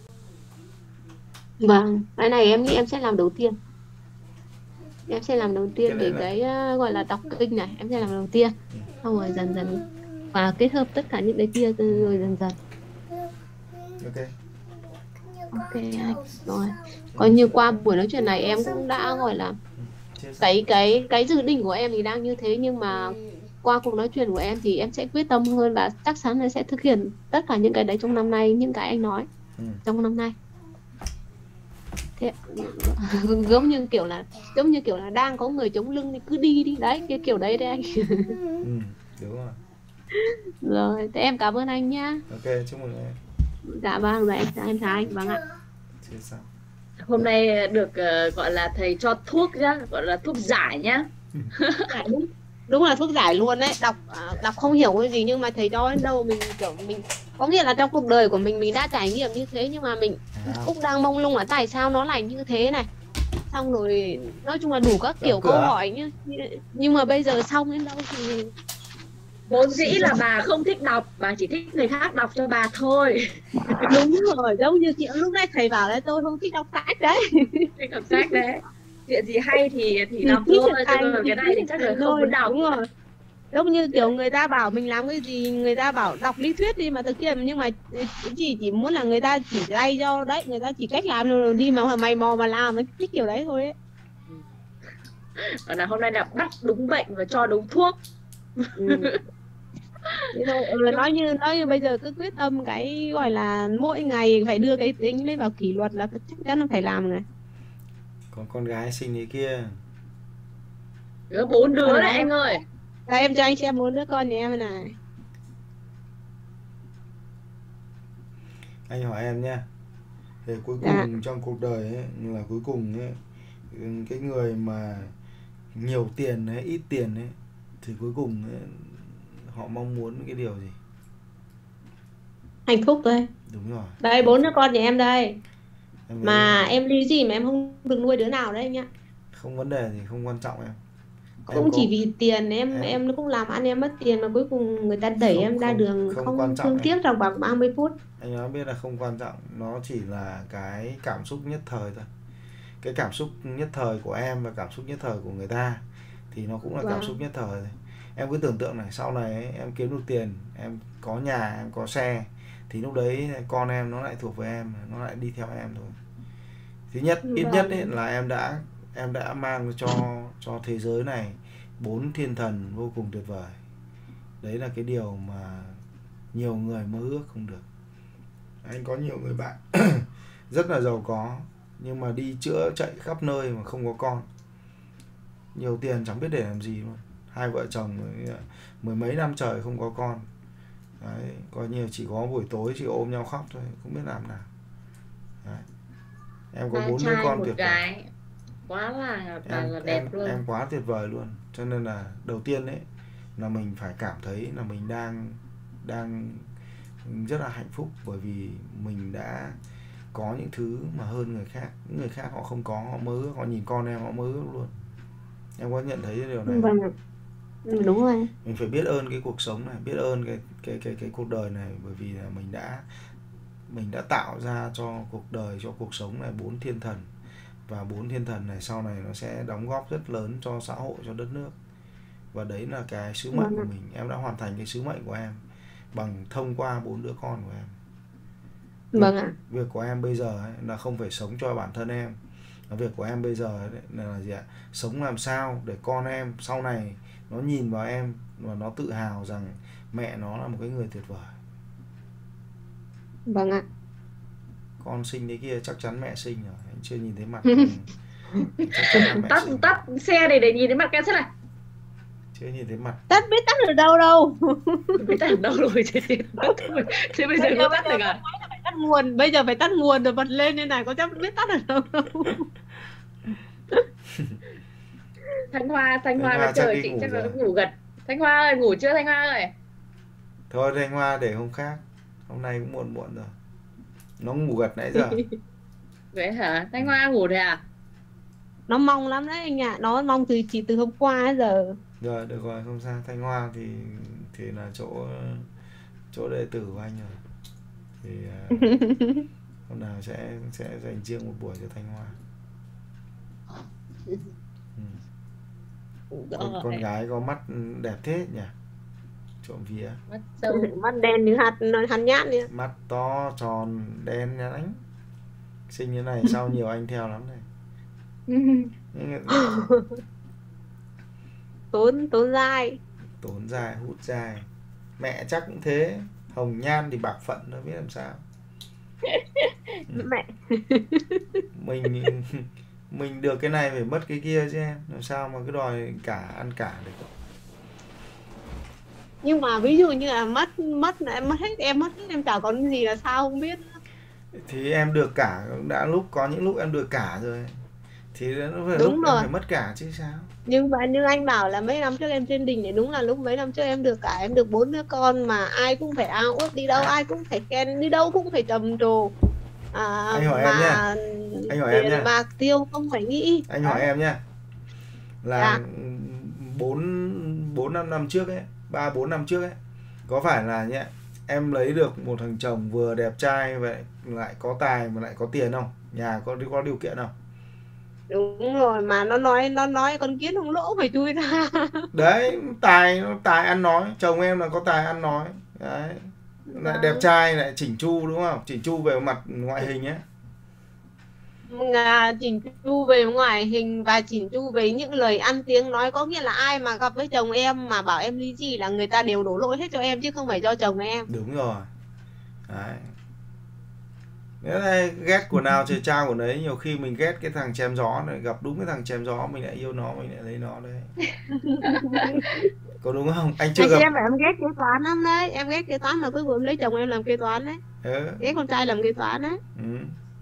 Vâng, cái này em nghĩ em sẽ làm đầu tiên. Em sẽ làm đầu Cái tiên đấy để là cái uh, gọi là đọc kinh này, em sẽ làm đầu tiên. Xong rồi dần dần và kết hợp tất cả những cái kia rồi dần dần. ok. Ok anh. Rồi. Coi như qua buổi nói chuyện này em cũng đã gọi là Chia sẻ. cái cái cái dự định của em thì đang như thế, nhưng mà qua cuộc nói chuyện của em thì em sẽ quyết tâm hơn và chắc chắn là sẽ thực hiện tất cả những cái đấy trong năm nay, những cái anh nói Ừ. trong năm nay. Thế, giống như kiểu là giống như kiểu là đang có người chống lưng thì cứ đi đi đấy, cái kiểu đấy đấy anh. Ừ, đúng rồi. Rồi, thế em cảm ơn anh nhá. Ok, chúc mừng em. Dạ vâng, dạ em chào em chào anh. Vâng ạ. Chia sẻ. Hôm nay được ờ, gọi là thầy cho thuốc nhá, gọi là thuốc giải nhá. Dạ, đúng đúng là thuốc giải luôn đấy. Đọc à, đọc không hiểu cái gì nhưng mà thầy cho đến đâu mình kiểu mình có nghĩa là trong cuộc đời của mình mình đã trải nghiệm như thế, nhưng mà mình À, cũng đang mông lung là tại sao nó lại như thế này. Xong rồi nói chung là đủ các Đóng kiểu cửa. câu hỏi như nhưng mà bây giờ xong đến đâu thì Vốn dĩ là bà không thích đọc, bà chỉ thích người khác đọc cho bà thôi. đúng rồi, giống như kiểu lúc nãy thầy bảo là tôi không thích đọc sách đấy. Thích đọc sách đấy. Chuyện gì hay thì thì Thì đọc thích thôi, thực chứ hành còn thì cái này thích thì thực chắc là hành không thôi, muốn đọc. đúng rồi. Giống như kiểu người ta bảo mình làm cái gì, người ta bảo đọc lý thuyết đi mà thực hiện, nhưng mà chỉ chỉ muốn là người ta chỉ lay cho đấy, người ta chỉ cách làm rồi đi mà mày mò mà làm, nó thích kiểu đấy thôi ấy. Còn là hôm nay là bắt đúng bệnh và cho đúng thuốc. Ừ. Thế thôi, ừ, nói như nói như bây giờ cứ quyết tâm cái gọi là mỗi ngày phải đưa cái tính lên vào kỷ luật là chắc chắn là phải làm này. Còn con gái xinh thế kia. Đứa bốn đứa Ờ, đấy anh ơi. đây em cho anh xem bốn đứa con nhà em này. Anh hỏi em nhé. Thì cuối cùng Dạ. trong cuộc đời ấy, là cuối cùng ấy, cái người mà nhiều tiền hay ít tiền ấy, thì cuối cùng ấy, họ mong muốn cái điều gì? Hạnh phúc thôi. Đúng rồi. Đây bốn đứa con nhà em đây. Em Mà thấy em ly gì mà em không được nuôi đứa nào đấy anh nhá. không vấn đề gì, không quan trọng em. Cũng Em có chỉ vì tiền em em em cũng làm ăn em mất tiền mà cuối cùng người ta đẩy không em ra không đường không không quan trọng thương em. tiếc trong vòng ba mươi phút. Anh nói biết là không quan trọng, nó chỉ là cái cảm xúc nhất thời thôi. Cái cảm xúc nhất thời của em và cảm xúc nhất thời của người ta thì nó cũng là cảm Vâng. xúc nhất thời thôi. Em cứ tưởng tượng này, sau này ấy, em kiếm được tiền, em có nhà, em có xe, thì lúc đấy con em nó lại thuộc về em, nó lại đi theo em thôi. Thứ nhất, ít nhất ấy, là em đã em đã mang cho cho thế giới này bốn thiên thần vô cùng tuyệt vời. Đấy là cái điều mà nhiều người mơ ước không được. Anh có nhiều người bạn rất là giàu có nhưng mà đi chữa chạy khắp nơi mà không có con, nhiều tiền chẳng biết để làm gì luôn. Hai vợ chồng mười mấy năm trời không có con. Đấy, coi như chỉ có buổi tối chỉ ôm nhau khóc thôi, không biết làm nào. Đấy. Em có Ba bốn đứa trai con một tuyệt vời. gái quá là là, Em, là đẹp em, luôn. em quá tuyệt vời luôn. Cho nên là đầu tiên ấy là mình phải cảm thấy là mình đang đang rất là hạnh phúc, bởi vì mình đã có những thứ mà hơn người khác. Những người khác họ không có, họ mơ ước, họ nhìn con em họ mơ ước luôn. Em có nhận thấy cái điều này? Vâng ạ. Ừ, đúng rồi. Mình phải biết ơn cái cuộc sống này, biết ơn cái cái cái cái cuộc đời này, bởi vì là mình đã mình đã tạo ra cho cuộc đời, cho cuộc sống này bốn thiên thần, và bốn thiên thần này sau này nó sẽ đóng góp rất lớn cho xã hội, cho đất nước. Và đấy là cái sứ mệnh Vâng của ạ. mình. Em đã hoàn thành cái sứ mệnh của em bằng thông qua bốn đứa con của em. Vâng ạ. Việc của em bây giờ ấy, là không phải sống cho bản thân em. Việc của em bây giờ ấy, là gì ạ? Sống làm sao để con em sau này nó nhìn vào em và nó tự hào rằng mẹ nó là một cái người tuyệt vời. Vâng ạ. Con sinh thế kia chắc chắn mẹ sinh rồi, anh chưa nhìn thấy mặt con. Chắc chắn là mẹ Tắt sinh. tắt xe này để nhìn thấy mặt cái thế này. Chưa nhìn thấy mặt. Tắt biết tắt ở đâu đâu. Biết tắt ở đâu rồi thế, thế, thế bây giờ có tắt được à? tắt nguồn, bây giờ phải tắt nguồn rồi bật lên như này có chắc biết tắt được đâu đâu. Thanh Hoa, Thanh Thanh Hoa Hoa nó chắc chờ đi chị ngủ chắc là nó rồi. ngủ gật. Thanh Hoa ơi, ngủ chưa Thanh Hoa ơi? Thôi Thanh Hoa để hôm khác, hôm nay cũng muộn muộn rồi, nó ngủ gật nãy giờ. Vậy hả? Thanh Hoa ngủ rồi à? Nó mong lắm đấy anh ạ, nó mong từ chỉ từ hôm qua đến giờ. Rồi được rồi, không sao. Thanh Hoa thì thì là chỗ chỗ đệ tử của anh rồi, thì uh, hôm nào sẽ sẽ dành riêng một buổi cho Thanh Hoa. Ừ. Con, con gái có mắt đẹp thế nhỉ, trộm vía. Mắt sâu. Mắt đen như hạt hạt nhát nữa. Mắt to tròn đen nhánh, xinh như này sau nhiều anh theo lắm này. Tốn tốn dai. Tốn dài, hút dài. Mẹ chắc cũng thế, hồng nhan thì bạc phận, nó biết làm sao. Ừ. Mẹ. Mình mình được cái này phải mất cái kia chứ em, làm sao mà cứ đòi cả ăn cả được. Nhưng mà ví dụ như là mất mất em mất hết, em mất hết em chả còn cái gì là sao không biết. Thì em được cả, đã lúc có những lúc em được cả rồi thì nó phải Đúng lúc rồi. em phải mất cả chứ sao. Nhưng mà như anh bảo là mấy năm trước em trên đỉnh thì đúng là lúc mấy năm trước em được cả, em được bốn đứa con mà ai cũng phải ao ước, đi đâu ai cũng phải khen, đi đâu cũng phải trầm trồ. À, Anh hỏi mà em nhá, anh hỏi em tiền nhá, bạc tiêu không phải nghĩ. anh hỏi Đấy. em nhá, là Dạ. bốn bốn năm năm trước ấy, ba bốn năm trước ấy, có phải là nhá em lấy được một thằng chồng vừa đẹp trai vậy lại có tài mà lại có tiền không, nhà có có điều kiện không? Đúng rồi, mà nó nói nó nói con kiến không lỗ phải chui ra. Đấy, tài nó tài ăn nói, chồng em là có tài ăn nói đấy, lại đẹp trai lại chỉnh chu đúng không, chỉnh chu về mặt ngoại hình ấy. À, chỉnh chu về ngoại hình và chỉnh chu về những lời ăn tiếng nói, có nghĩa là ai mà gặp với chồng em mà bảo em lý gì là người ta đều đổ lỗi hết cho em chứ không phải do chồng em. Đúng rồi đấy. Nếu này ghét của nào trời trao của đấy, nhiều khi mình ghét cái thằng chém gió này, gặp đúng cái thằng chém gió mình lại yêu nó, mình lại lấy nó đấy. Có đúng không? Anh chưa Ngày gặp. xưa em bảo em ghét kế toán lắm đấy, em ghét kế toán mà cuối cùng em lấy chồng em làm kế toán đấy. Ừ. Ghét con trai làm kế toán đấy. Ừ.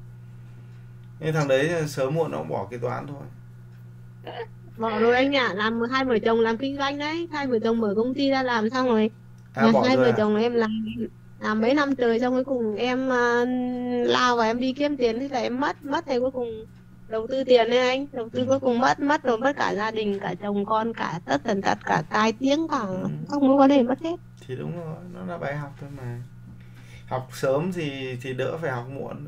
Nên thằng đấy sớm muộn nó cũng bỏ kế toán thôi. Bỏ rồi anh ạ, làm hai vợ chồng làm kinh doanh đấy, hai vợ chồng mở công ty ra làm xong rồi. À, Mà bỏ hai rồi vợ à? chồng em làm làm mấy năm trời xong cuối cùng em uh, lao vào em đi kiếm tiền, thế là em mất mất thì cuối cùng đầu tư tiền đấy anh, đầu tư cuối cùng mất mất rồi, mất cả gia đình, cả chồng con, cả tất tần tật, cả tai tiếng, cả Ừ. các mối quan hệ mất hết. Thì đúng rồi, nó là bài học thôi mà. Học sớm thì thì đỡ phải học muộn.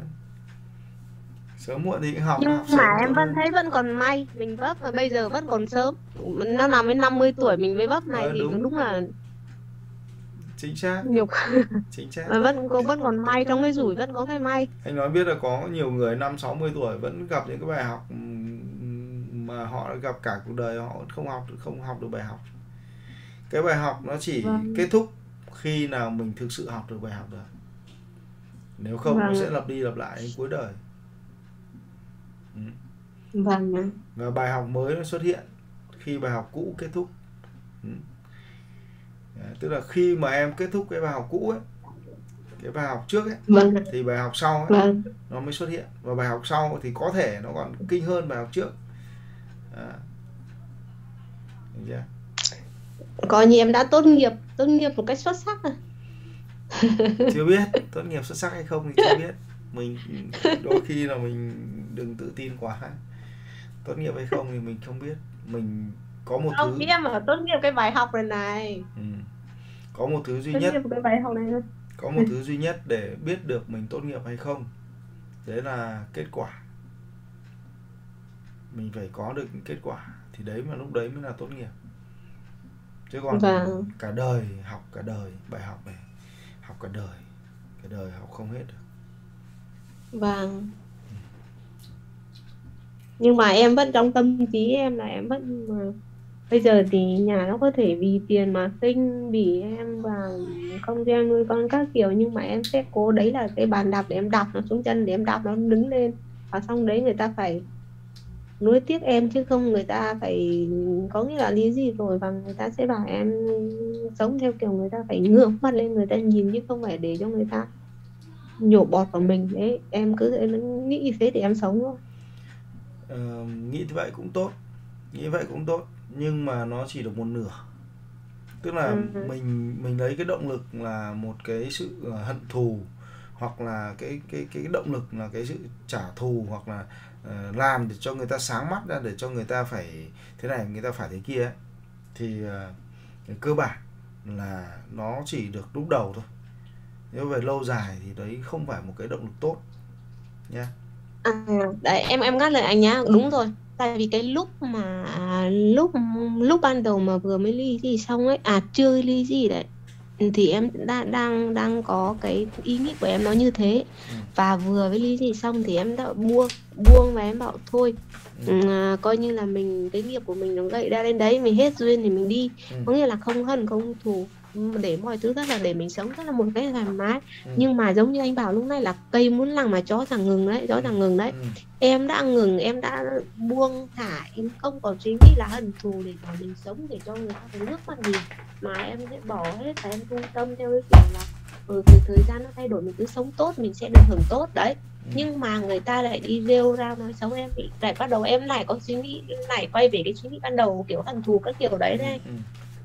Sớm muộn thì cũng học, Nhưng học sớm mà em tốt vẫn hơn. thấy vẫn còn may, mình vấp mà bây giờ vẫn còn sớm. Nó nằm đến năm mươi tuổi mình mới vấp này Ờ, thì đúng. đúng là Chính xác, nhục. chính xác. Mà vẫn có vẫn còn may, trong cái rủi vẫn có cái may. Anh nói biết là có nhiều người năm sáu mươi tuổi vẫn gặp những cái bài học ừm, mà họ đã gặp cả cuộc đời họ vẫn không học được, không học được bài học. Cái bài học nó chỉ Vâng. kết thúc khi nào mình thực sự học được bài học rồi. Nếu không Vâng. nó sẽ lặp đi lặp lại đến cuối đời. Ừ. Vâng ạ. Và bài học mới nó xuất hiện khi bài học cũ kết thúc. Ừ. Đấy, tức là khi mà em kết thúc cái bài học cũ ấy, cái bài học trước ấy, Vâng. thì bài học sau ấy, Vâng. nó mới xuất hiện. Và bài học sau thì có thể nó còn kinh hơn bài học trước. À. Được chưa? Coi như em đã tốt nghiệp, tốt nghiệp một cách xuất sắc rồi. Chưa biết tốt nghiệp xuất sắc hay không thì chưa biết. Mình đôi khi là mình đừng tự tin quá. Tốt nghiệp hay không thì mình không biết. Mình có một Không, thứ, ý em là tốt nghiệp cái bài học này này. ừ. có một thứ duy Tốt nhất, nghiệp cái bài học này thôi. có một thứ duy nhất để biết được mình tốt nghiệp hay không, đấy là kết quả. Mình phải có được kết quả thì đấy mà lúc đấy mới là tốt nghiệp. Chứ còn Vâng. cả đời học, cả đời bài học này, học cả đời, cả đời học không hết được. Vâng. Nhưng mà em vẫn trong tâm trí em là em vẫn mà bây giờ thì nhà nó có thể vì tiền mà khinh bỉ em và không cho em nuôi con các kiểu, nhưng mà em sẽ cố, đấy là cái bàn đạp để em đạp nó xuống chân, để em đạp nó đứng lên, và xong đấy người ta phải nuối tiếc em chứ không người ta phải có nghĩa là lý gì rồi, và người ta sẽ bảo em sống theo kiểu người ta phải ngước mắt lên người ta nhìn chứ không phải để cho người ta nhổ bọt vào mình đấy, em cứ thế- nghĩ như thế thì em sống thôi. Ờ, nghĩ như vậy cũng tốt, nghĩ vậy cũng tốt, nhưng mà nó chỉ được một nửa. Tức là Ừ. mình mình lấy cái động lực là một cái sự ờ, hận thù, hoặc là cái cái cái động lực là cái sự trả thù, hoặc là ờ, làm để cho người ta sáng mắt ra, để cho người ta phải thế này, người ta phải thế kia ấy. Thì ờ, cơ bản là nó chỉ được lúc đầu thôi. Nếu về lâu dài thì đấy không phải một cái động lực tốt nha. À, đấy em em ngắt lời anh nhá, đúng rồi. Tại vì cái lúc mà lúc lúc ban đầu mà vừa mới ly dị xong ấy, à chưa ly dị đấy, thì em đang đang đang có cái ý nghĩ của em nó như thế. Ừ, Và vừa với ly dị xong thì em đã buông buông và em bảo thôi, ừ, ừ, à, coi như là mình cái nghiệp của mình nó gậy ra đến đấy, mình hết duyên thì mình đi. ừ, Có nghĩa là không hận không thù, để mọi thứ rất là để mình sống rất là một cách thoải mái. ừ, Nhưng mà giống như anh bảo lúc này là cây muốn lặng mà chó chẳng ngừng đấy, chó ừ, chẳng ngừng đấy. ừ, Em đã ngừng, em đã buông thả, em không còn suy nghĩ là hận thù để cho mình sống, để cho người ta phải nước mắt gì, mà em sẽ bỏ hết và em trung tâm theo cái kiểu là ừ, từ thời gian nó thay đổi, mình cứ sống tốt mình sẽ được hưởng tốt đấy. ừ, Nhưng mà người ta lại đi rêu rao nói xấu em, bị lại bắt đầu em lại có suy nghĩ, lại quay về cái suy nghĩ ban đầu kiểu hận thù các kiểu đấy ừ, đây. ừ.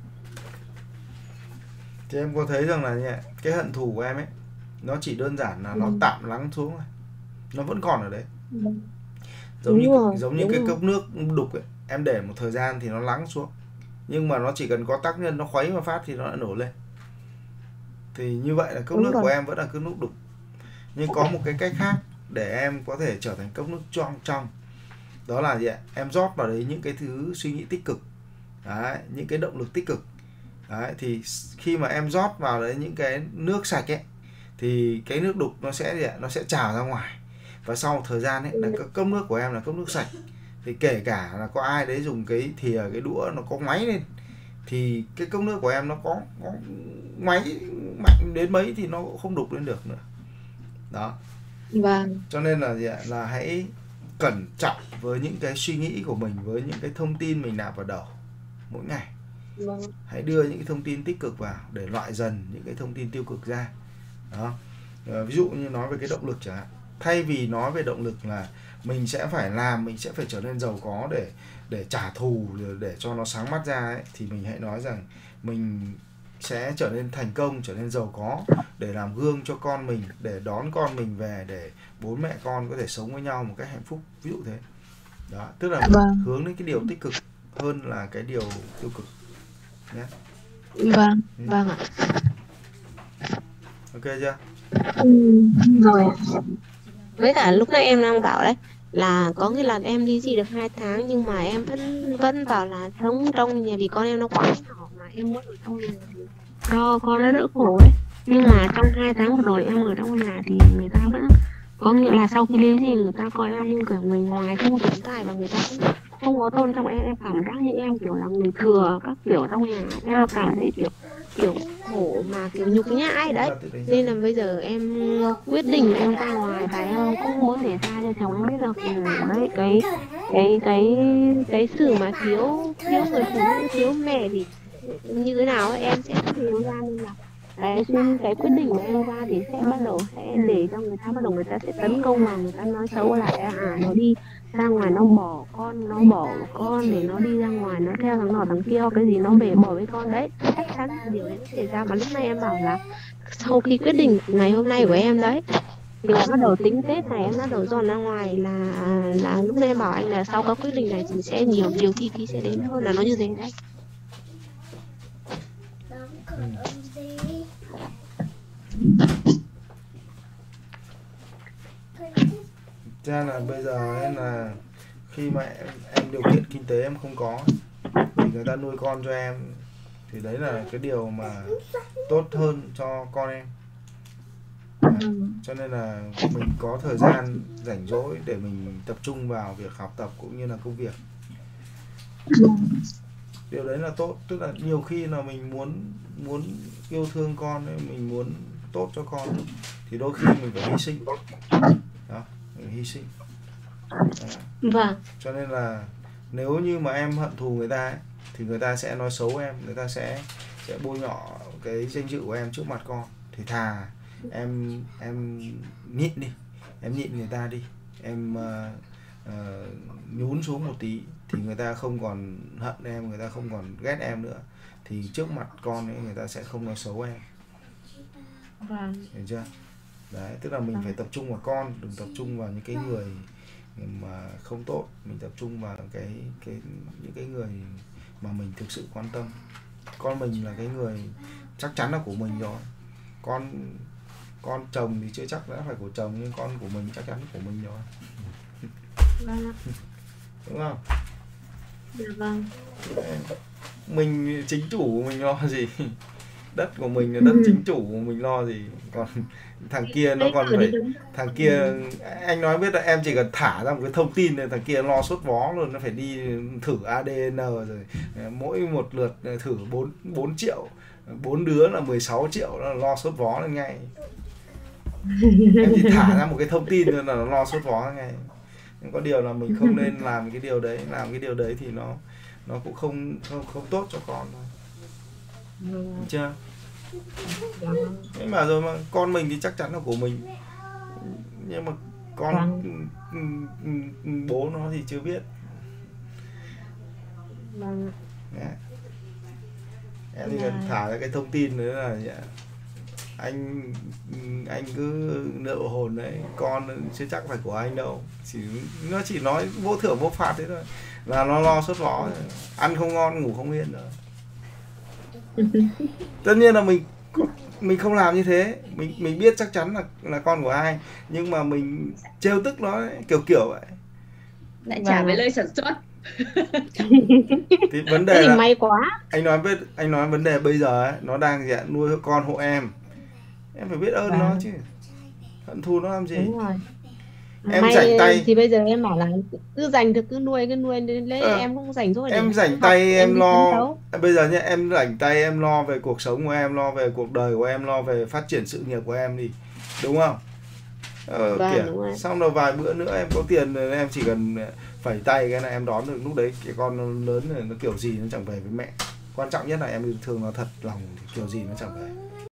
Thì em có thấy rằng là nhỉ, cái hận thù của em ấy, nó chỉ đơn giản là Ừ. nó tạm lắng xuống thôi, nó vẫn còn ở đấy. Ừ. Giống Đúng như rồi, giống như đúng cái rồi, cốc nước đục ấy, em để một thời gian thì nó lắng xuống, nhưng mà nó chỉ cần có tác nhân nó khuấy một phát thì nó lại nổ lên. Thì như vậy là cốc đúng nước của rồi. em vẫn là cốc nước đục, nhưng có một cái cách khác để em có thể trở thành cốc nước trong trong. Đó là gì ạ? Em rót vào đấy những cái thứ suy nghĩ tích cực, đấy, những cái động lực tích cực. Đấy, thì khi mà em rót vào đấy những cái nước sạch ấy, thì cái nước đục nó sẽ gì ạ? Nó sẽ trào ra ngoài. Và sau một thời gian ấy, là Ừ. cốc nước của em là cốc nước sạch. Thì kể cả là có ai đấy dùng cái thìa, cái đũa nó có ngoáy lên, thì cái cốc nước của em nó có, có ngoáy mạnh đến mấy thì nó cũng không đục lên được nữa. Đó. Vâng. Cho nên là gì ạ? Là hãy cẩn trọng với những cái suy nghĩ của mình, với những cái thông tin mình nạp vào đầu mỗi ngày. Vâng. Hãy đưa những cái thông tin tích cực vào để loại dần những cái thông tin tiêu cực ra. Đó. Ờ, ví dụ như nói về cái động lực chẳng hạn, thay vì nói về động lực là mình sẽ phải làm, mình sẽ phải trở nên giàu có để để trả thù, để cho nó sáng mắt ra ấy, thì mình hãy nói rằng mình sẽ trở nên thành công, trở nên giàu có để làm gương cho con mình, để đón con mình về, để bố mẹ con có thể sống với nhau một cách hạnh phúc, ví dụ thế. Đó, tức là mình Vâng. hướng đến cái điều tích cực hơn là cái điều tiêu cực nhé. Vâng. Ừ. Vâng ạ. Ok chưa? Ừ. Rồi ạ. Với cả lúc nãy em đang bảo đấy, là có nghĩa là em ly dị được hai tháng nhưng mà em vẫn vẫn bảo là sống trong nhà vì con em nó quá nhỏ, mà em muốn ở trong nhà thì cho con nó đỡ khổ ấy. Nhưng mà trong hai tháng vừa rồi em ở trong nhà thì người ta vẫn, có nghĩa là sau khi ly dị người ta coi em như kiểu người ngoài không tồn tại, và người ta cũng không có tôn trọng em. Em cảm giác như em kiểu là người thừa các kiểu trong nhà, em cảm thấy kiểu kiểu khổ mà kiểu nhục nhã ấy đấy. Nên là bây giờ em quyết định em ra ngoài và em cũng muốn để ra cho chồng em biết được ừ, đấy cái cái cái cái sự mà thiếu thiếu người phụ nữ, thiếu mẹ thì như thế nào ấy, em sẽ thiếu ra. Nên là cái cái quyết định của em ra thì sẽ bắt đầu sẽ để cho người ta bắt đầu người ta sẽ tấn công vào, người ta nói xấu lại à nó đi ra ngoài nó bỏ con, nó bỏ con để nó đi ra ngoài nó theo thằng nọ thằng kia cái gì nó về bỏ với con đấy, chắc chắn là điều đấy nó xảy ra. Mà lúc này em bảo là sau khi quyết định ngày hôm nay của em đấy thì là bắt đầu tính Tết này em bắt đầu dọn ra ngoài, là là lúc này em bảo anh là sau các quyết định này thì sẽ nhiều nhiều chi phí sẽ đến hơn, là nó như thế đấy. Ra là bây giờ em là khi mà em, em điều kiện kinh tế em không có thì người ta nuôi con cho em, thì đấy là cái điều mà tốt hơn cho con em. Đấy. Cho nên là mình có thời gian rảnh rỗi để mình tập trung vào việc học tập cũng như là công việc. Điều đấy là tốt, tức là nhiều khi là mình muốn muốn yêu thương con ấy, mình muốn tốt cho con thì đôi khi mình phải hy sinh. Đó, mình hy sinh. Đó. Vâng. Cho nên là nếu như mà em hận thù người ta ấy, thì người ta sẽ nói xấu em, người ta sẽ sẽ bôi nhọ cái danh dự của em trước mặt con, thì thà em em nhịn đi, em nhịn người ta đi, em uh, uh, nhún xuống một tí thì người ta không còn hận em, người ta không còn ghét em nữa, thì trước mặt con ấy người ta sẽ không nói xấu em. Vâng. Hiểu chưa? Đấy, tức là mình phải tập trung vào con, đừng tập trung vào những cái người mà không tốt, mình tập trung vào cái cái những cái người mà mình thực sự quan tâm. Con mình là cái người chắc chắn là của mình rồi. Con con chồng thì chưa chắc đã phải của chồng, nhưng con của mình chắc chắn là của mình rồi. Vâng. Đúng không? Dạ vâng. Mình chính chủ, mình lo gì? Đất của mình là đất chính chủ của mình, lo gì? Còn thằng kia nó còn phải, thằng kia anh nói biết là em chỉ cần thả ra một cái thông tin này thằng kia lo sốt vó luôn, nó phải đi thử a đê en rồi mỗi một lượt thử bốn bốn triệu, bốn đứa là mười sáu triệu, nó lo sốt vó lên ngay. Em chỉ thả ra một cái thông tin thôi là nó lo sốt vó lên ngay. Nhưng có điều là mình không nên làm cái điều đấy, làm cái điều đấy thì nó nó cũng không không không tốt cho con thôi. Được chưa? Nhưng mà rồi mà con mình thì chắc chắn là của mình, nhưng mà con vâng. bố nó thì chưa biết. Vâng. Em chỉ cần thả ra cái thông tin nữa là anh anh cứ nợ hồn đấy, con chưa chắc phải của anh đâu, chỉ nó chỉ nói vô thưởng vô phạt thế thôi, là nó lo sốt vó, ăn không ngon ngủ không yên nữa. Tất nhiên là mình mình không làm như thế, mình mình biết chắc chắn là là con của ai, nhưng mà mình trêu tức nó ấy, kiểu kiểu vậy. Lại trả về lời sản xuất. Thì vấn đề là may quá. Anh nói biết anh nói vấn đề bây giờ ấy, nó đang dạng nuôi con hộ em. Em phải biết ơn vâng. nó chứ. Hận thù nó làm gì? Đúng rồi. Em may rảnh tay thì bây giờ em bảo là cứ dành được cứ nuôi cứ nuôi đến lấy ờ, em cũng rảnh rồi. Em rảnh tay em, em lo. Bây giờ nhá, em rảnh tay em lo về cuộc sống của em, lo về cuộc đời của em, lo về phát triển sự nghiệp của em đi. Đúng không? Ờ, vâng, kìa. đúng rồi. Xong rồi vài bữa nữa em có tiền em chỉ cần phẩy tay cái này em đón được, lúc đấy cái con nó lớn rồi nó kiểu gì nó chẳng về với mẹ. Quan trọng nhất là em yêu thương nó thật lòng, kiểu gì nó chẳng về.